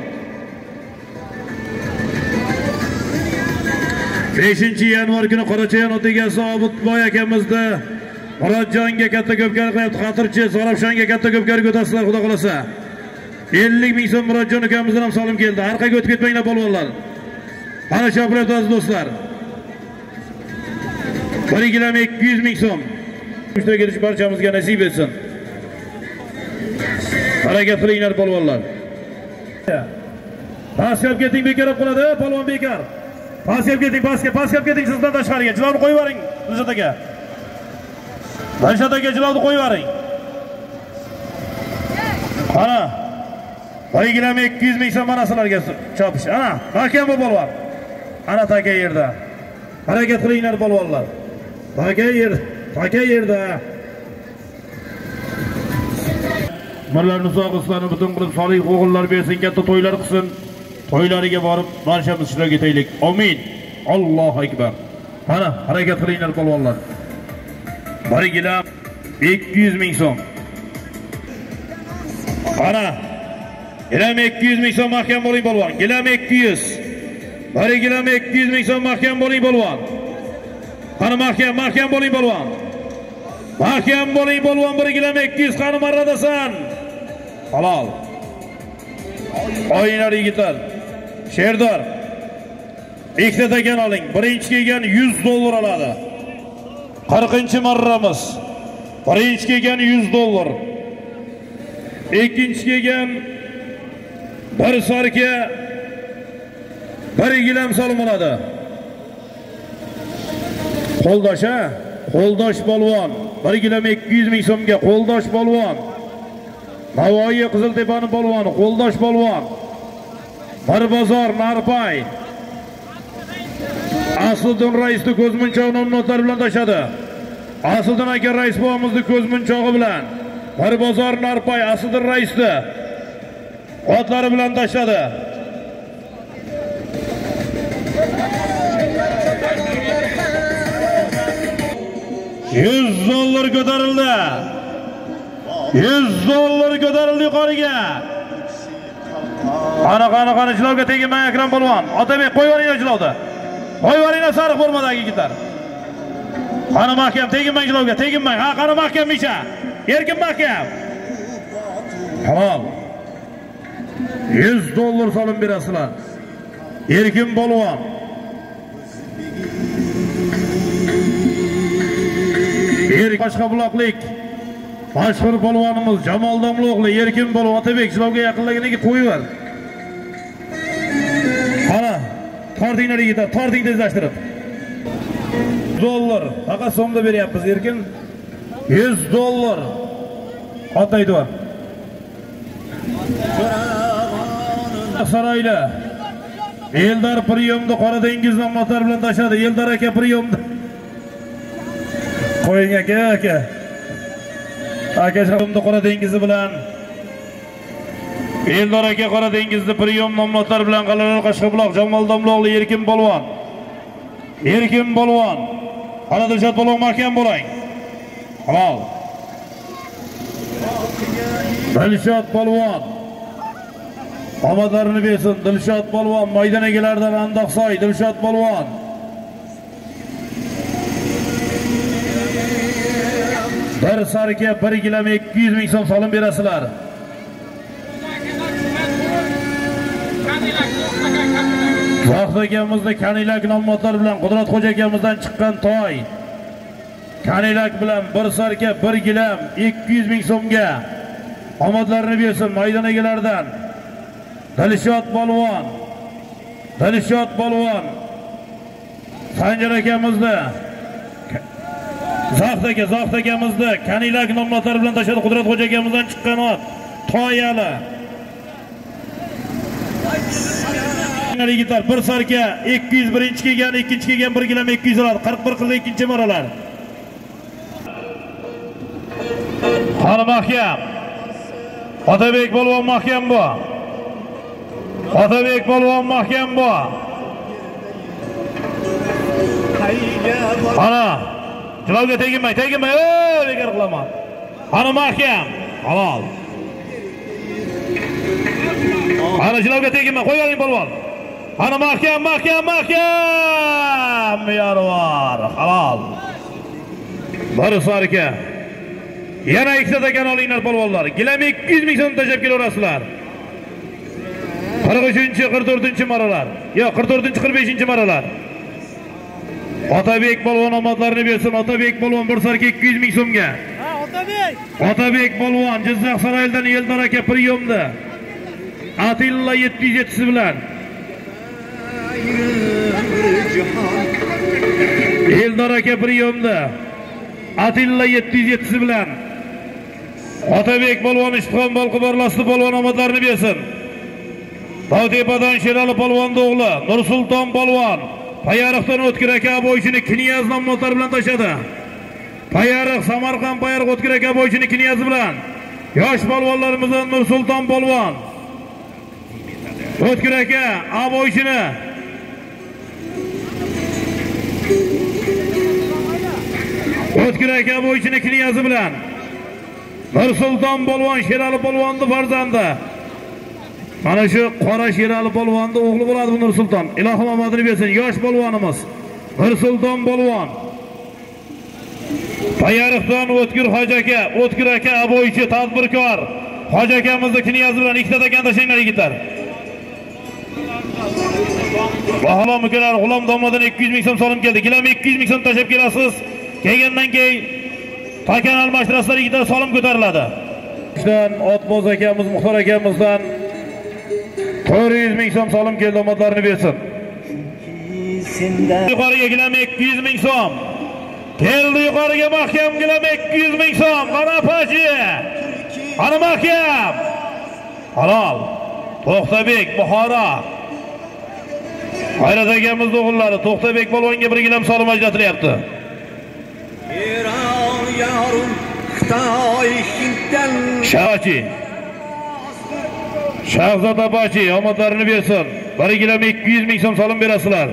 beshinchi yanvar kuni Qorachayon o'tigasi Obidboy akamizni Murodjonga katta ko'pkari qilyapti. Xotirchi Zarafshonga katta ko'pkari ko'tasizlar, xudo xolasa. ellik ming so'm Murodjon akamizdan ham solim keldi. Orqaga o'tib ketmanglar polvonlar. Mana chopiryapti aziz do'stlar. bir kilam ikki yuz ming so'm. Ishtirok etish barchamizga nasib etsin. Harakat qilinglar polvonlar. Paskab keting, bekor qiladi, polvon bekor. Paskab keting, paskab, paskab keting sizdan tashqariga. Jilovni qo'yib yuboring, Dilshod aka. Dilshod aka jilovni qo'yib yuboring. Ana. bir kilam ikki yuz ming so'm mana sizlarga chopish. Ana, mahkam bu polvon. Ana taka yerda. Harakat qilinglar polvonlar. Taka yer, taka yerda. Mirlarni sog'islarni butun qilib solih o'g'illar bersin, katta to'ylar qilsin. To'ylariga borib barchamiz ishtirok etaylik. Amin. Allohu akbar. Mana harakat qilinglar polvonlar. bir kilam ikki yuz ming so'm. Ana. Kilam ikki yuz ming so'm mahkam bo'ling polvon. Kilam ikki yuz. bir kilam ikki yuz ming so'm mahkam bo'ling polvon. Qani mahkam, mahkam bo'ling polvon. Mahkam bo'ling polvon, bir kilam ikki yuz qani marradasan. Halol. Oyinglar yigitlar. Sherdor. Ikkita takan oling. Birinchi kelgan yuz dollar oladi. qirqinchi marramiz. Birinchi kelgan yuz dollar. Ikkinchi kelgan bir sarka bir kilam solim oladi. Qo'ldosh ha? Qo'ldosh polvon. bir kilam ikki yuz ming so'mga qo'ldosh polvon. Navoiy Qiziltepaning polvoni, qo'ldosh polvon. Barbozor Narpay. Asliddin raisni ko'zmunchoq nomnotlari bilan tashadi. Asliddin aka rais bobomizni ko'zmunchog'i bilan Barbozor Narpay Asliddin raisni otlari bilan tashladi. yuz dollar ko'tarildi. yuz dollar ko'tarildi yuqoriga. Ana qani qani jilovga tegmang Akram polvon. Otabek qo'yvaringlar jilovda. Qo'yvaringlar sariq bo'lmadagi yigitlar. Qani mahkam tegmang jilovga, tegmang. Ha, qani mahkam Misha. Erkin mahkam. Halol. yuz dollar solim berasizlar. Erkin polvon. Erkin Boshqabuloqlik mashhur polvonimiz Jamol Domlo'g'li Erkin polvon Otabek jilovga yaqinlaganiga qo'yver. Qara, tortinglar yigitlar, torting tezlashtirib. dollar, faqat so'mda beryapmiz Erkin. yuz dollar. Otaydi va. Saroyli Eldar Priyomni Qora dengiz nomlari bilan tashladi. Eldar aka Priyomni. Qo'ying aka, aka. Aka Shamni Qora dengizi bilan Eldor aka Qora dengizni Priyom nomlari bilan Qal'alar Qashqabuloq Jamol Domlo'g'li Erkin polvon. Erkin polvon. Qora Dilshod polvon mahkam bo'ling. Halol. Dilshod polvon. Omadlarini bersin. Dilshod polvon maydon egalaridan Andoqsoy Dilshod polvon. Bir sarga bir gilam ikki yuz ming so'm solim berasizlar. Vaqt akamizda Kanilak nomlari bilan Qudratxo'ja akamizdan chiqqan toy. Kanilak bilan bir sarga bir gilam ikki yuz ming so'mga omadlarini bersin maydon egalaridan. Dilshod polvon. Dilshod polvon. Sanjar akamizda Zaxt aka, Zaxt akamizda Kanilak nomlari bilan tashadi Qudratxo'ja akamizdan chiqqan ot. Toyali. Yigitlar bir sarga ikki yuz birinchi kelgan, ikkinchi kelgan bir gilam ikki yuz oladi. qirq bir qirq ikkinchi maralar. Qani mahkam. Otabek polvon mahkam bu. Otabek polvon mahkam bu. Ana jilovga tegmang, tegmang. Ey, bekor qilaman. Qani mahkam. Halol. Ana jilovga tegmang, qo'ying polvon. Ana mahkam, mahkam, mahkam. Yarvar. Halol. Bir sarga. Yana ikkita takan olinglar polvonlar. Gilam ikki yuz ming so'm tashlab kelaverasizlar. qirq uchinchi qirq to'rtinchi maralar. Yo'q, qirq to'rtinchi qirq beshinchi maralar. Otabek polvon omadlarini bersin. Otabek polvon bir sarga ikki yuz ming so'mga. Ha, Otabek. Otabek polvon Jizzax saroyidan Eldor aka Priyomda. Atilla yetti yuz yetti bilan. Eldor aka Priyomda. Atilla yetti yuz yetti bilan. Otabek polvon Ishtixon Bolqiborlasli polvon omadlarini bersin. Tavtepadan Sherali polvon o'g'li Nursulton polvon Payariqdan O'tkir aka bo'ychini Kniyaz nomlari bilan tashadi. Payariq Samarqand Payariq O'tkir aka bo'ychini Kniyazi bilan yosh polvonlarimizdan Nursulton polvon O'tkir aka aboychini O'tkir aka bo'ychini Kniyazi bilan Nursulton polvon Sherali polvonning farzandi. Mana shu qora Sherali polvonning o'g'li bo'ladi bu Nursulton. Ilohim omadini bersin. Yosh polvonimiz Nursulton polvon. Payariqdan O'tkir hoji aka, O'tkir aka aboychi tadbirkor. Hoji akamizni Kniyazi bilan ikkita takan tashinglar yigitlar. Bahola mukalar G'ulom domladan ikki yuz ming so'm solim keldi. Gilam ikki yuz ming so'm tashab kelasiz. Kelgandan keyin takan almashtirasizlar yigitlar solim ko'tariladi. Shundan Otboz akamiz, Muxtor akamizdan to'rt yuz ming so'm solim keldi, omadlarini bersin. Yuqoriga gilam ikki yuz ming so'm. Keldi yuqoriga mahkam gilam ikki yuz ming so'm. Mana pachi. Ana mahkam. Halol. To'xtabek Buxoro. Hayrat akamiz o'g'illari To'xtabek polvonga bir gilam solim ajratilyapti. Eron yorum Xitoy Hinddan Shachi. Shahzod Abachi omadlarini bersin. bir gilam ikki yuz ming so'm solim berasizlar.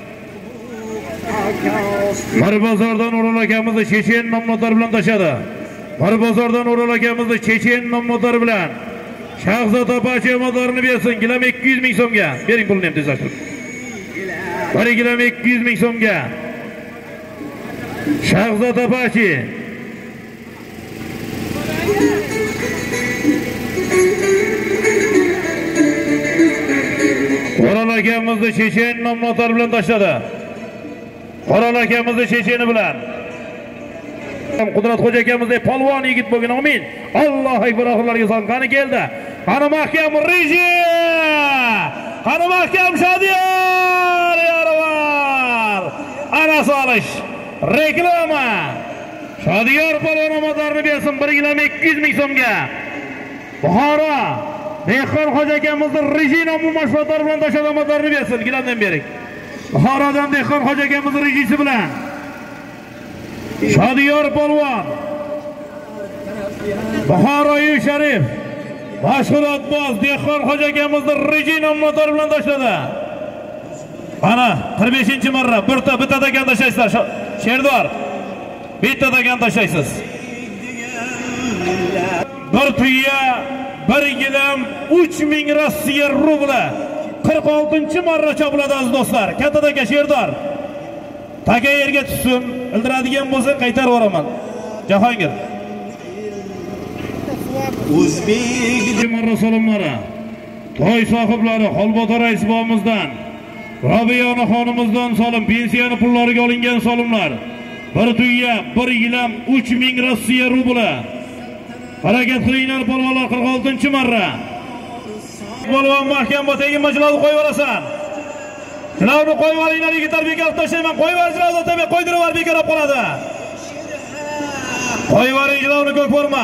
Marbozordan O'ral akamizni Chechen nomlari bilan tashadi. Marbozordan O'ral akamizni Chechen nomlari bilan Shahzod Abachi omadlarini bersin. Gilam ikki yuz ming so'mga. Bering pulni ham tezlashtirib. bir gilam ikki yuz ming so'mga. Shahzod Abachi. O'ral akamizni Chechen nomlari bilan tashladi. O'ral akamizni Checheni bilan. Qudrat xo'ja akamizdek polvon yigit bo'lgan, amin. Allohu akbar, oxirlarga son qani keldi. Qani mahkam reji. Qani mahkam Shodiyor Yorvar. Ana solish. Reklama. Shodiyor polvon omadlarini bersin bir gilam ikki yuz ming so'mga. Buxoro Dehqon xo'ja akamizni reji nomli mashg'ulotlar bilan tashlab omadlarini bersin. Gilamdan bering. Buxorodan Dehqon xo'ja akamizni rejisi bilan Shodiyor polvon Buxoroyu Sharif mashg'ulotboz Dehqon xo'ja akamizni reji nomlari bilan tashladi. Ana qirq beshinchi marra birta bitta ekan tashlaysizlar. Sherdor bitta ekan tashlaysiz. Bir tuya bir gilam uch ming Rossiya rubli qirq oltinchi marra chopiladi aziz do'stlar. Katta aka Sherdor. Taka yerga tushsin, ildiradigan bo'lsa qaytarib yuboraman. Jahongir. O'zbek marra solimlari. To'y sohiblari Xolbotar Raisbomimizdan, Robiya xonimizdan solim, pensiyani pullariga olingan solimlar. Bir tuya bir gilam uch ming Rossiya rubli. Harakat qilinglar polvonlar qirq oltinchi marra. Polvon mahkam bo'tagi majlisni qo'yib yuborasan. Jilovni qo'yib olinglar, yigitlar bekor tashlayman. Qo'yib yuborib jilovni tabe qo'ydirib yubor, bekor olib qoladi. Qo'yib yuboring, jilovni ko'p ko'rma.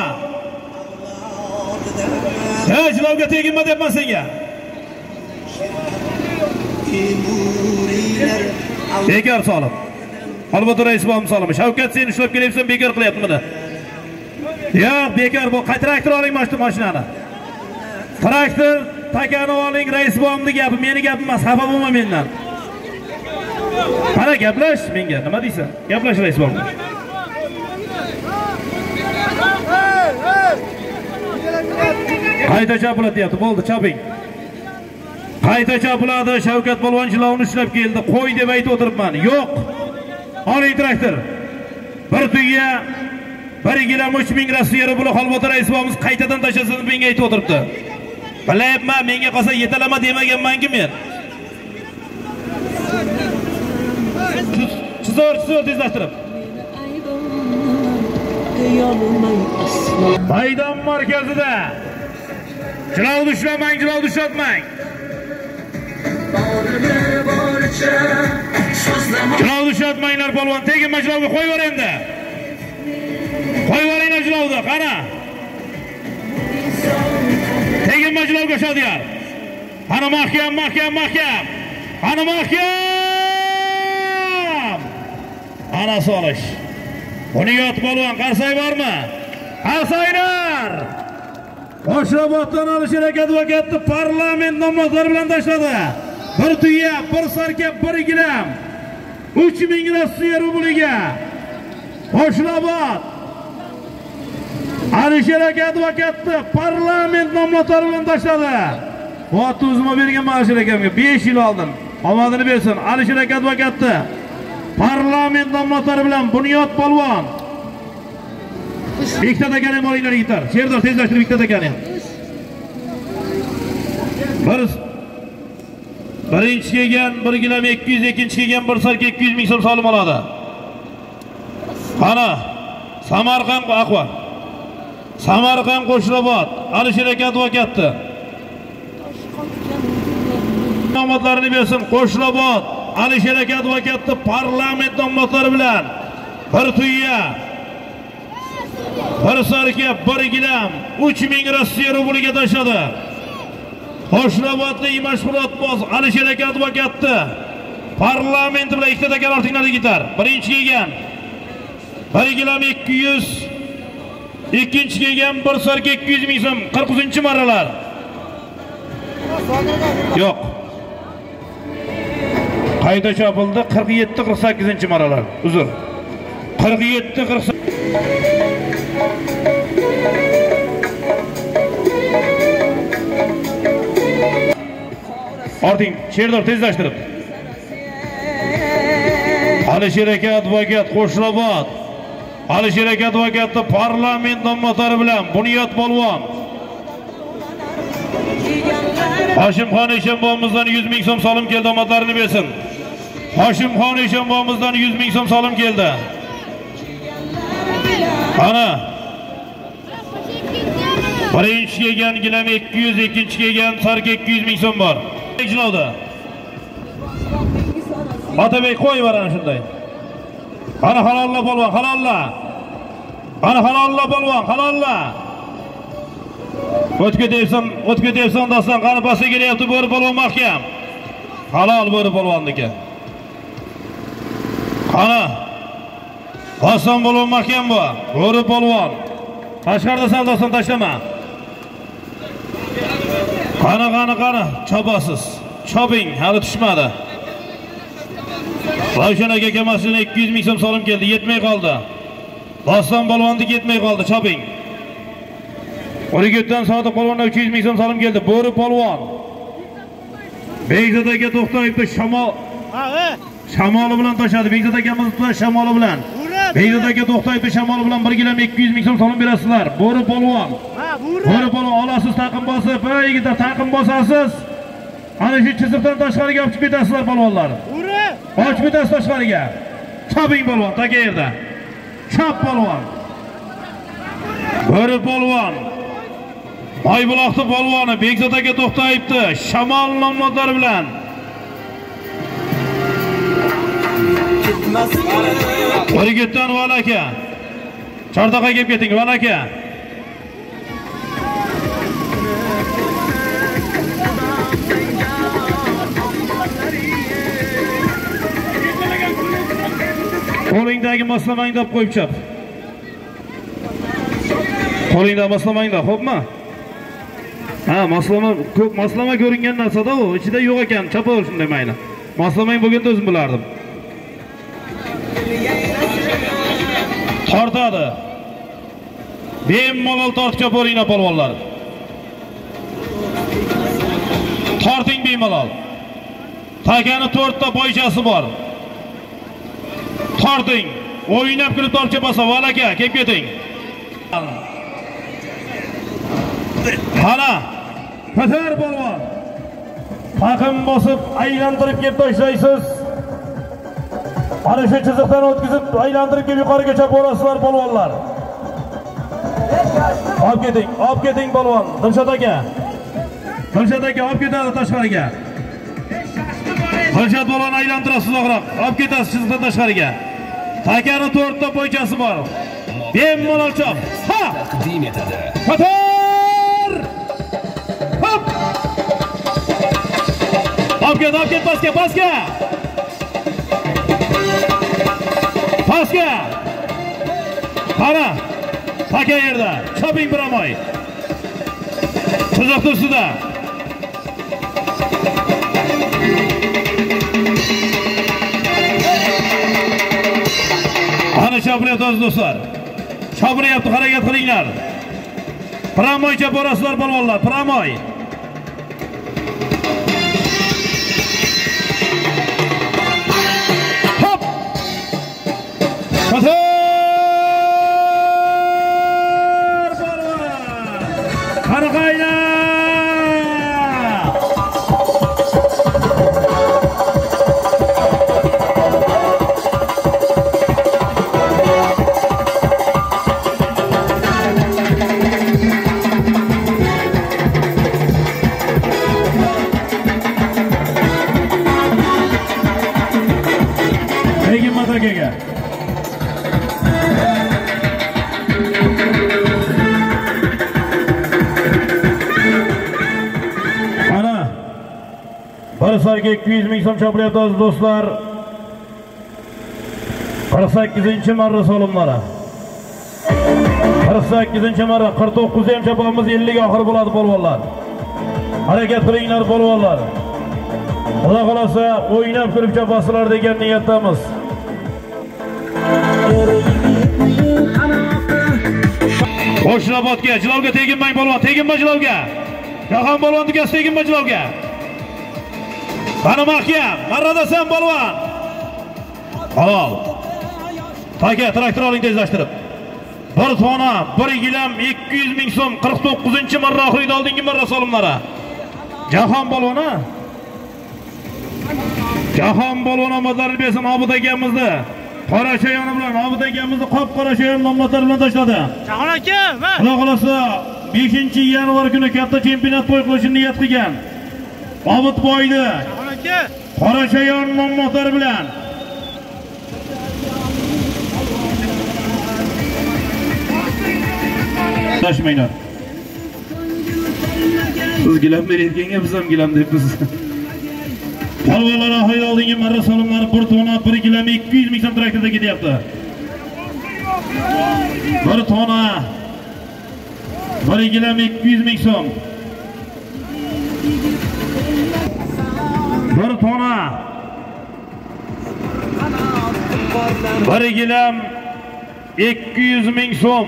Ha, jilovga teginma debman senga. Bekor solib. Xolbotar Raisbom solimi. Shavkat sen ushlab kelyapsan, bekor qilyapti buni. Yo'q, bekor bu. Traktor oling mana shu mashinani. Traktor takani oling, Raisbomni gapi, meni gapim emas, xafa bo'lma mendan. Qara gaplash menga, nima deysan? Gaplash Raisbom. Qayta chopiladi deyapti, bo'ldi, choping. Qayta chopiladi, Shavkat polvon jilovni ushlab keldi. Qo'y deb aytib o'tiribman. Yo'q. Oling traktor. Bir tuya bir gilam uch ming Rossiya rubli Xolbotar Raisbomimiz qaytadan tashlasin deb menga aytib o'tiribdi. Bilayapman, menga qolsa yetalama demaganman-ku men. Chizor, chizor tezlashtirib. Maydon markazida. Jilovni ushlamang, jilovni ushlatmang. Jilovni ushlatmanglar polvon, teginma jilovga qo'yib yuboring endi. Qo'yib yuboringlar jilovni, qara. Teginma jilovga Shodiyor. Qani mahkam, mahkam, mahkam. Qani mahkam. Ana solish. Bunyod polvon qarsay bormi? Qarsaylar. Qo'shroboddan Alisher aka advokatni parlament nomlari bilan tashladi. Bir tuya, bir sarka, bir gilam uch ming Rossiya rubliga. Qo'shrobod Alisher aka advokatni parlament nomlari bilan tashladi. Vaqt o'zimga bergan Alisher akamga besh yil oldin. Omadini bersin. Alisher aka advokatni parlament nomlari bilan Bunyod polvon. Ikkita takani ham olinglar yigitlar. Sherdor tezlashtirib ikkita takani ham. Bir birinchi kelgan bir gilam ikki yuz, ikkinchi kelgan bir sarka ikki yuz ming so'm solim oladi. Qani Samarqand aqva. Samarqand Qo'shrobod Alisher aka advokatni nomlarini bersin. Qo'shrobod Alisher aka advokatni parlament nomlari bilan bir tuya bir sarka bir gilam uch ming Rossiya rubliga tashladi. Qo'shnobodlik mashhur otboz Alisher aka advokatni parlamenti bilan ikkita takalar tinglar gitar. Birinchi kelgan bir kilogram ikki yuz, ikkinchi kelgan bir sarka ikki yuz ming so'm qirq uchinchi marralar. Yo'q. Qayta chopildi qirq yetti qirq sakkizinchi marralar. Uzr. qirq yetti qirq sakkiz. Orting, Sherdor tezlashtirib. Alisher aka advokat Qo'shnobod. Alisher aka advokatni parlament nomzodlari bilan Bunyod polvon. Hoshimxon Eshonboyimizdan yuz ming so'm solim keldi, omadlarini bersin. Hoshimxon Eshonboyimizdan yuz ming so'm solim keldi. Ana. Birinchi kelgan gilam ikki yuz, ikkinchi kelgan sarka ikki yuz ming so'm bor. Ijnoda. Otabek qo'yib berana shunday. Ana halolla polvon, halolla. Ana halolla polvon, halolla. O'tga devsan, o'tga devsan dastan qani pastga kelyapti bo'ri polvon mahkam. Halol bo'ri polvonniki. Qani. Hasan polvon mahkam bu. Bo'ri polvon. Tashqarida savdosan tashlama. Qani qani qani chopasiz. Choping, hali tushmadi. Ravshan aka kamasini ikki yuz ming so'm solim keldi, yetmay qoldi. Doston polvonni yetmay qoldi, choping. O'rigitdan Sodiq polvonga uch yuz ming so'm solim keldi. Bo'ri polvon. Begzod aka to'xtayibdi, shamol. Ha, ha. Shamoli bilan toshadi. Begzod akamiz shamoli bilan. Begzod aka to'xtayibdi, shamoli bilan bir kilogram ikki yuz ming so'm solim berasizlar. Bo'ri polvon. Ha, bo'ri. Bo'ri polvon olasiz, taqim bosib, ey yigitlar taqim bosasiz. Ana shu chiziqdan tashqariga olib chiqib ketasizlar polvonlar. Bo'ri. Olib ketasiz tashqariga. Choping polvon, taka yerda. Chop polvon. Bo'ri polvon. Oybuloqni polvoni Begzod aka to'xtayibdi, shamol nomzodlari bilan. O'rigitdan Val aka. Chortoqqa kelib keting, Val aka. Qo'lingdagi moslamangni deb qo'yib chop. Qo'lingda moslamangda, xo'pmi? Ha, moslama ko'p moslama ko'ringan narsada u, ichida yo'q ekan, chopaver shunday mayli. Moslamang bo'lganda o'zim bilardim. Tortadi. Bemalol tortib chopaveringlar polvonlar. Torting bemalol. Takani to'rtta poychasi bor. Torting. O'ynab kulib tortib chopasa, Val aka, kelib keting. Mana Qatar polvon. Taqim bosib aylantirib kelib tashlaysiz. Ana shu chiziqdan o'tkazib aylantirib kelib yuqoriga chopaverasizlar polvonlar. Olib keting, olib keting polvon. Dilshod aka. Dilshod aka olib ketadi tashqariga. Dilshod polvon aylantirasiz og'roq. Olib ketasiz chiziqdan tashqariga. Takani to'rtta poychasi bor. Bemalol chop. Ha! Taqdim etadi. Qatar! Hop! Olib ket, olib ket pastga, pastga. Pastga. Qara. Taka yerda. Choping biramoy. Chiziq ustida. Ana chopiryapti do'stlar. Chopiryapti, harakat qilinglar. Pramoy choparasizlar polvonlar, pramoy. Hop! Qatar polvon! Qaraqaylar! bir sarka ikki yuz ming so'm chopilyapti aziz do'stlar. qirq sakkizinchi marra solimlari. qirq sakkizinchi marra, qirq to'qqiz ham chopamiz, ellik oxir bo'ladi polvonlar. Harakat qilinglar polvonlar. Xudo xolasa o'ynab kulib chopasizlar degan niyatdamiz. Qo'shnobodga, Jilovga teginmang polvon, teginma Jilovga. Jahon polvon degasi teginma Jilovga. Qani mahkam, marradasan polvon. Halol. Taka traktor oling tezlashtirib. Bir tona, bir gilam ikki yuz ming so'm, qirq to'qqizinchi marra oxirida oldingi marra solimlari. Jahon polvoni. Jahon polvoni omadlarini bersin Obid akamizni. Qora shayoni bilan Obid akamizni qop-qora shayon nomlari bilan tashladi. Jahon aka, va Xudo xolasa beshinchi yanvar kuni katta chempionat to'y qilishni niyat qilgan. Obid boydi. Jahon aka, Qora shayon nomlari bilan tashmaylar. Siz gilam berayotganga biz ham gilam deymiz. Polvonlar oxirida oldingi marra solimlari bir tona, bir gilam ikki yuz ming so'm traktorda ketyapti. Bir tona, bir gilam ikki yuz ming so'm. Bir tona, bir gilam ikki yuz ming so'm.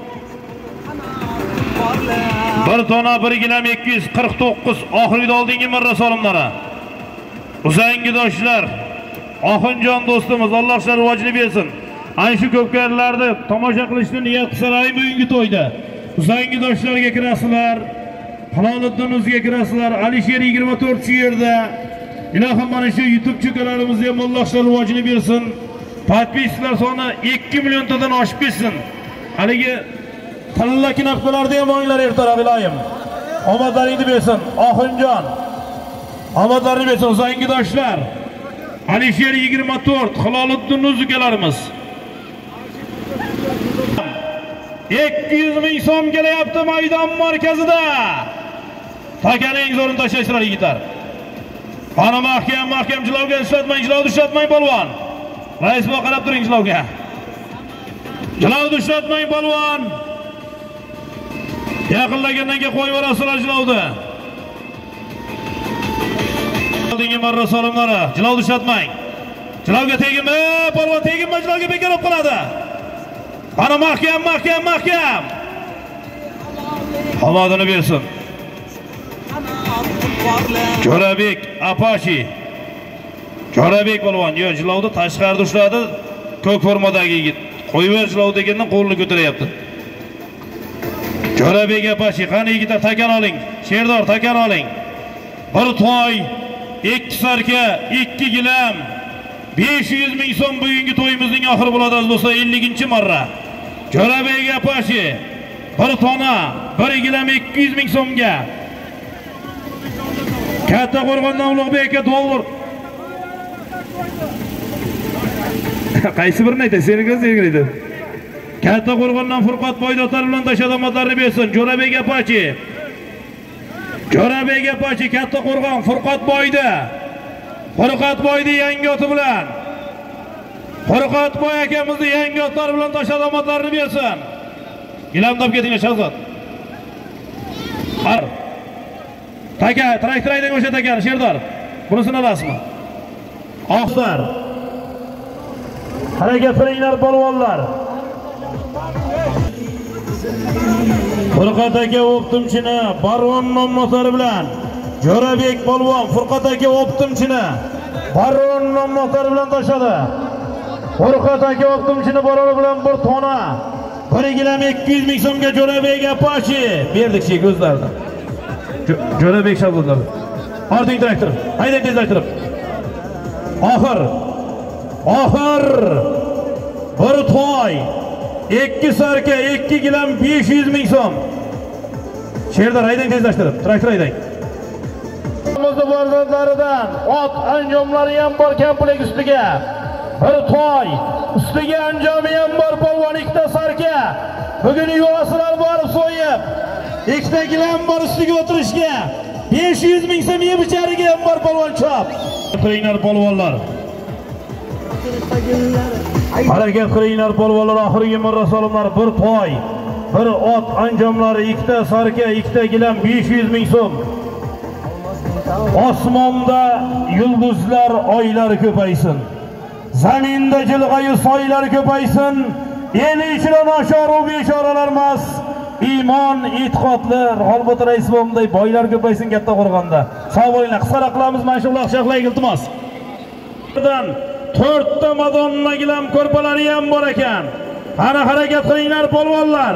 Bir tona, bir gilam ikki yuz qirq to'qqiz oxirida oldingi marra solimlari. Uzangidoshlar, Oxunjon do'stimiz Alloh sizlarga rivojini bersin. Ana shu ko'pkarlarni tomosha qilishni niyat qilsalar bugungi to'yda. Uzangidoshlarga kirasizlar, Haloliddin o'ziga kirasizlar, Alisher yigirma to'rt shu yerda. Ilohim mana shu YouTube chekalarimizga ham Alloh sizlarga rivojini bersin. Podpischilar soni ikki milliondan oshib ketsin. Haligi tilla knopkalarda ham o'yinlar ertaroq iloyim. Omadlaringizni bersin, Oxunjon. Omadlarini bersin uzangidoshlar. Alisher yigirma to'rt, Haloliddin o'zgalarimiz. ikki yuz ming so'm kelyapti maydon markazida. Takaning zo'rini tashlaysizlar yigitlar. Qani mahkam, mahkam Jilovga ishlatmang, Jilovni ishlatmang polvon. Rais bo qarab turing Jilovga. Jilovni ishlatmang polvon. Yaqinlagandan keyin qo'yib yuborasizlar Jilovni. Oldingi marra solimlari, Jilovni ishlatmang. Jilovga teginma, polvon teginma, Jilovga bekor olib qoladi. Qani mahkam, mahkam, mahkam. Omadini bersin. Jo'rabek Apache. Jo'rabek polvon, yo Jilovni tashqarida ushladi. Ko'k formadagi yigit. Qo'yib ver Jilov degandan qo'lini ko'taryapti. Jo'rabek Apache, qani yigitlar takan oling. Sherdor takan oling. Bir to'y, ikki sarka, ikki gilam, besh yuz ming so'm bugungi to'yimizning oxiri bo'ladi do'stlar, ellinchi marra. Jo'rabek Apache, bir tona, bir gilam ikki yuz ming so'mga. Katta Qo'rg'ondan Ulug'bekka dollar. Qaysi birini aytay? Seniki sevgilidi. Katta Qo'rg'ondan Furqat Boydotar bilan tashadomatlarni bersin. Jo'rabek Apache. Jo'rabek Apache Katta Qo'rg'on Furqat Boyda. Furqat Boyda yangi oti bilan. Furqat Boy akamizni yangi otlari bilan tashadomatlarni bersin. Gilamdab ketinglar Shahzod. Har. Taka, traktor haydang o'sha takani Sherdor. Bunisini olasizmi? Oqsar. Harakat qilinglar polvonlar. Furqat aka o'ptimchini Barvon nomlari bilan Jo'rabek polvon Furqat aka o'ptimchini Barvon nomlari bilan tashladi. Furqat aka o'ptimchini Barvon bilan bir tona, bir gilam ikki yuz ming so'mga Jo'rabek Apache berdik shu ko'zlarni. Jo'rabek Shavdodlar. Orting traktor. Haydang tezlashtirib. Oxir. Oxir. Bir to'y, ikki sarka, ikki gilam besh yuz ming so'm. Sherdor haydang tezlashtirib, traktor haydang. Bizning farzandlaridan ot anjomlari ham bor kompleks ustiga. Bir to'y, ustiga anjomi ham bor polvon ikkita sarka. Bugun yuvasilar borib so'yib, ikkita gilam bor ustiga o'tirishga. besh yuz ming so'm yeb ichariga ham bor polvon chop. Qiringlar polvonlar. Harakat qilinglar polvonlar, oxirgi marra solimlar bir toy, bir ot anjomlari, ikkita sarka, ikkita gilam besh yuz ming so'm. Osmonda yulduzlar, oylar ko'paysin. Zaminda jilg'ayu soylar ko'paysin. El ichra noshoru beshoralar emas, iymon, e'tiqodlar, G'olibot rais bo'lganday boylar ko'paysin katta qo'rg'onda. Sog' bo'linglar, qisqa qilamiz mana shu uloqchaqlarga iltimos. to'rtta madonna gilam ko'rpalari ham bor ekan. Qani harakat qilinglar polvonlar.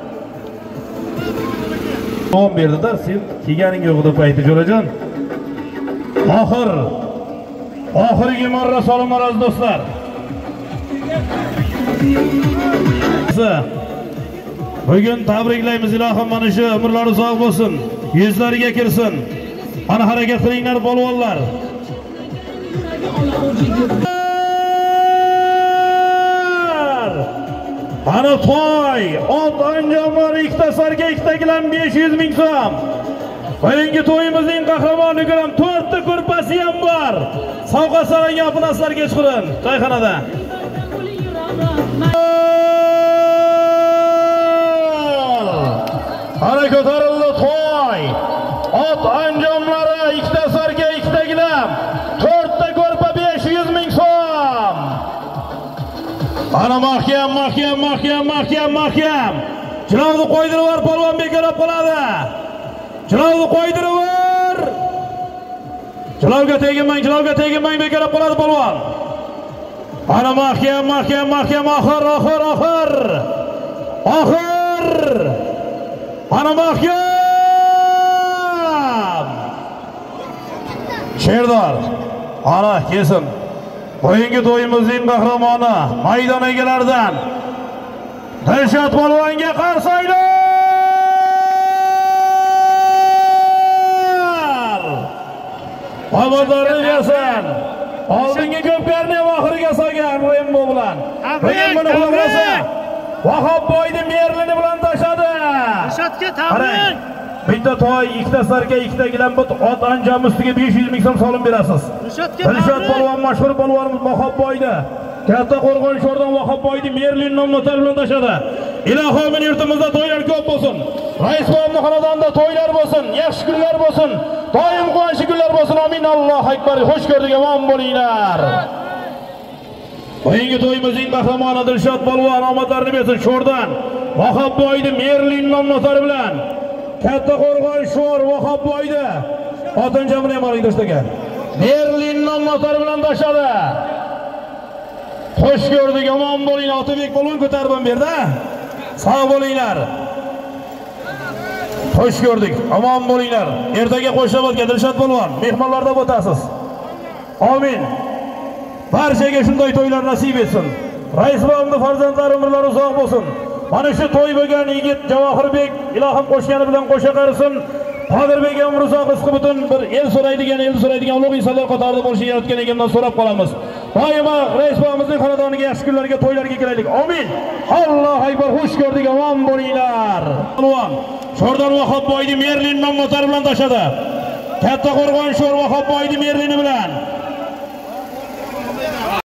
Tom berdi-da, sen kelganing yo'q deb aytdi Jo'rajon. Oxir oxirgi marra salomlar aziz do'stlar. Bugun tabriklaymiz, ilohim mana shu umrlari uzoq bo'lsin, yuzlariga kirsin. Qani harakat qilinglar polvonlar. Ana toy, ot anjomlari ikkita sarka, ikkita gilam besh yuz ming so'm. Bugungi to'yimizning qahramoni gilam to'rtta ko'rpasi ham bor. Sovg'a so'ragan opinaslarga chiqarin to'yxonada. Ana ko'tarildi toy, ot anjomlari ikkita sarka, ikkita gilam, to'rtta ko'rpa besh yuz ming so'm. Ana mahkam, mahkam, mahkam, mahkam, mahkam. Jilovni qo'ydirib var, polvon bekarab qoladi. Jilovni qo'ydirib var. Jilovga teginmang, jilovga teginmang, bekarab qoladi polvon. Ana mahkam, mahkam, mahkam, oxir, oxir, oxir. Oxir. Ana mahkam. Sherdor. Ana kesin. Bugungi to'yimizning qahramoni maydon egalaridan Dilshod polvonga qarshi aylar. Omadlarini bersin. Oldingi ko'plarni oxiriga solgan Rembo bilan. Bugun buni qo'llasa Vahobboyning merlini bilan tashladi. Dilshodga tabrik. Bitta toy, ikkita sarka, ikkita gilam ot anjom ustiga besh yuz ming so'm solim berasiz. Dilshod polvon mashhur polvonimiz Vahobboyda katta qo'rg'on sho'rdan Vahobboyning merlin nomlari bilan tashladi. Ilohim yurtimizda to'ylar ko'p bo'lsin. Rais bolamning xonadonida to'ylar bo'lsin, yaxshi kunlar bo'lsin, doim quvonchli kunlar bo'lsin. Amin. Allohu akbar. Xush ko'rdik, omon bo'linglar. Bugungi to'yimizning qahramoni Dilshod polvon omadlarini bersin. Sho'rdan Vahobboyning merlin nomlari bilan katta qo'rg'on sho'r Vahobboyda xotinjamini ham oling do'stlar. Merlin nomlari bilan tashladi. Xush ko'rdik, omon bo'ling. Otabek polvon ko'tarib ham berdi. Sog' bo'linglar. Xush ko'rdik, omon bo'linglar. Ertaga Qo'shnobodga Dilshod polvon mehmonlarda o'tasiz. Amin. Barchaga shunday to'ylar nasib etsin. Rais bolamning farzandlari umrlari uzoq bo'lsin. Mana shu to'y bo'lgan yigit Javohirbek ilohim qo'shgani bilan qo'sha qarisin. Qodirbek umri uzoq rizqi butun bir el so'raydigan, el so'raydigan ulug' insonlar qatorida bo'lishini yaratgan ekandan so'rab qolamiz. Doimo rais bolamizning xonadoniga yaxshi kunlarga, to'ylarga kelaylik. Amin. Allohu akbar. Xush ko'rdik, omon bo'linglar. Polvon sho'rdan Vahobboyning merlin nomlari bilan tashladi. Katta qo'rg'on sho'r Vahobboyning merlini bilan